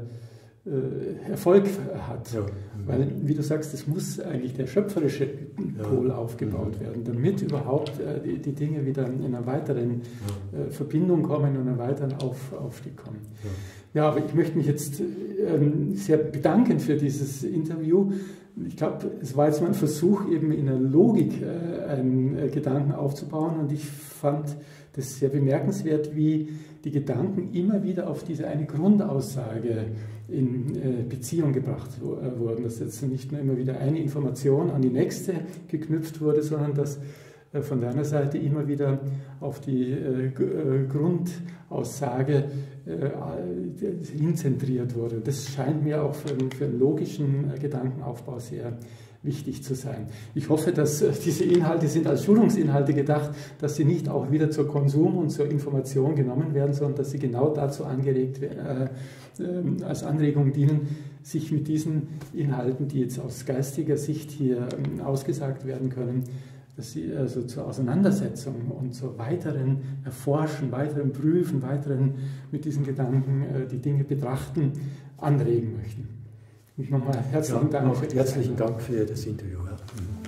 Erfolg hat. Ja. Weil, wie du sagst, es muss eigentlich der schöpferische Pol aufgebaut werden, damit überhaupt die Dinge wieder in einer weiteren Verbindung kommen und einen weiteren Aufstieg kommen. Ja, aber ich möchte mich jetzt sehr bedanken für dieses Interview. Ich glaube, es war jetzt mal ein Versuch, eben in der Logik einen Gedanken aufzubauen, und ich fand das sehr bemerkenswert, wie die Gedanken immer wieder auf diese eine Grundaussage in Beziehung gebracht wurden, dass jetzt nicht nur immer wieder eine Information an die nächste geknüpft wurde, sondern dass von deiner Seite immer wieder auf die Grundaussage hinzentriert wurde. Das scheint mir auch für einen logischen Gedankenaufbau sehr wichtig zu sein. Ich hoffe, dass diese Inhalte sind als Schulungsinhalte gedacht, dass sie nicht auch wieder zur Konsum und zur Information genommen werden, sondern dass sie genau dazu angeregt als Anregung dienen, sich mit diesen Inhalten, die jetzt aus geistiger Sicht hier ausgesagt werden können, dass sie also zur Auseinandersetzung und zur weiteren Erforschen, weiteren Prüfen, weiteren mit diesen Gedanken die Dinge betrachten, anregen möchten. Und nochmal herzlichen Dank. Herzlichen Dank für das Interview. Ja.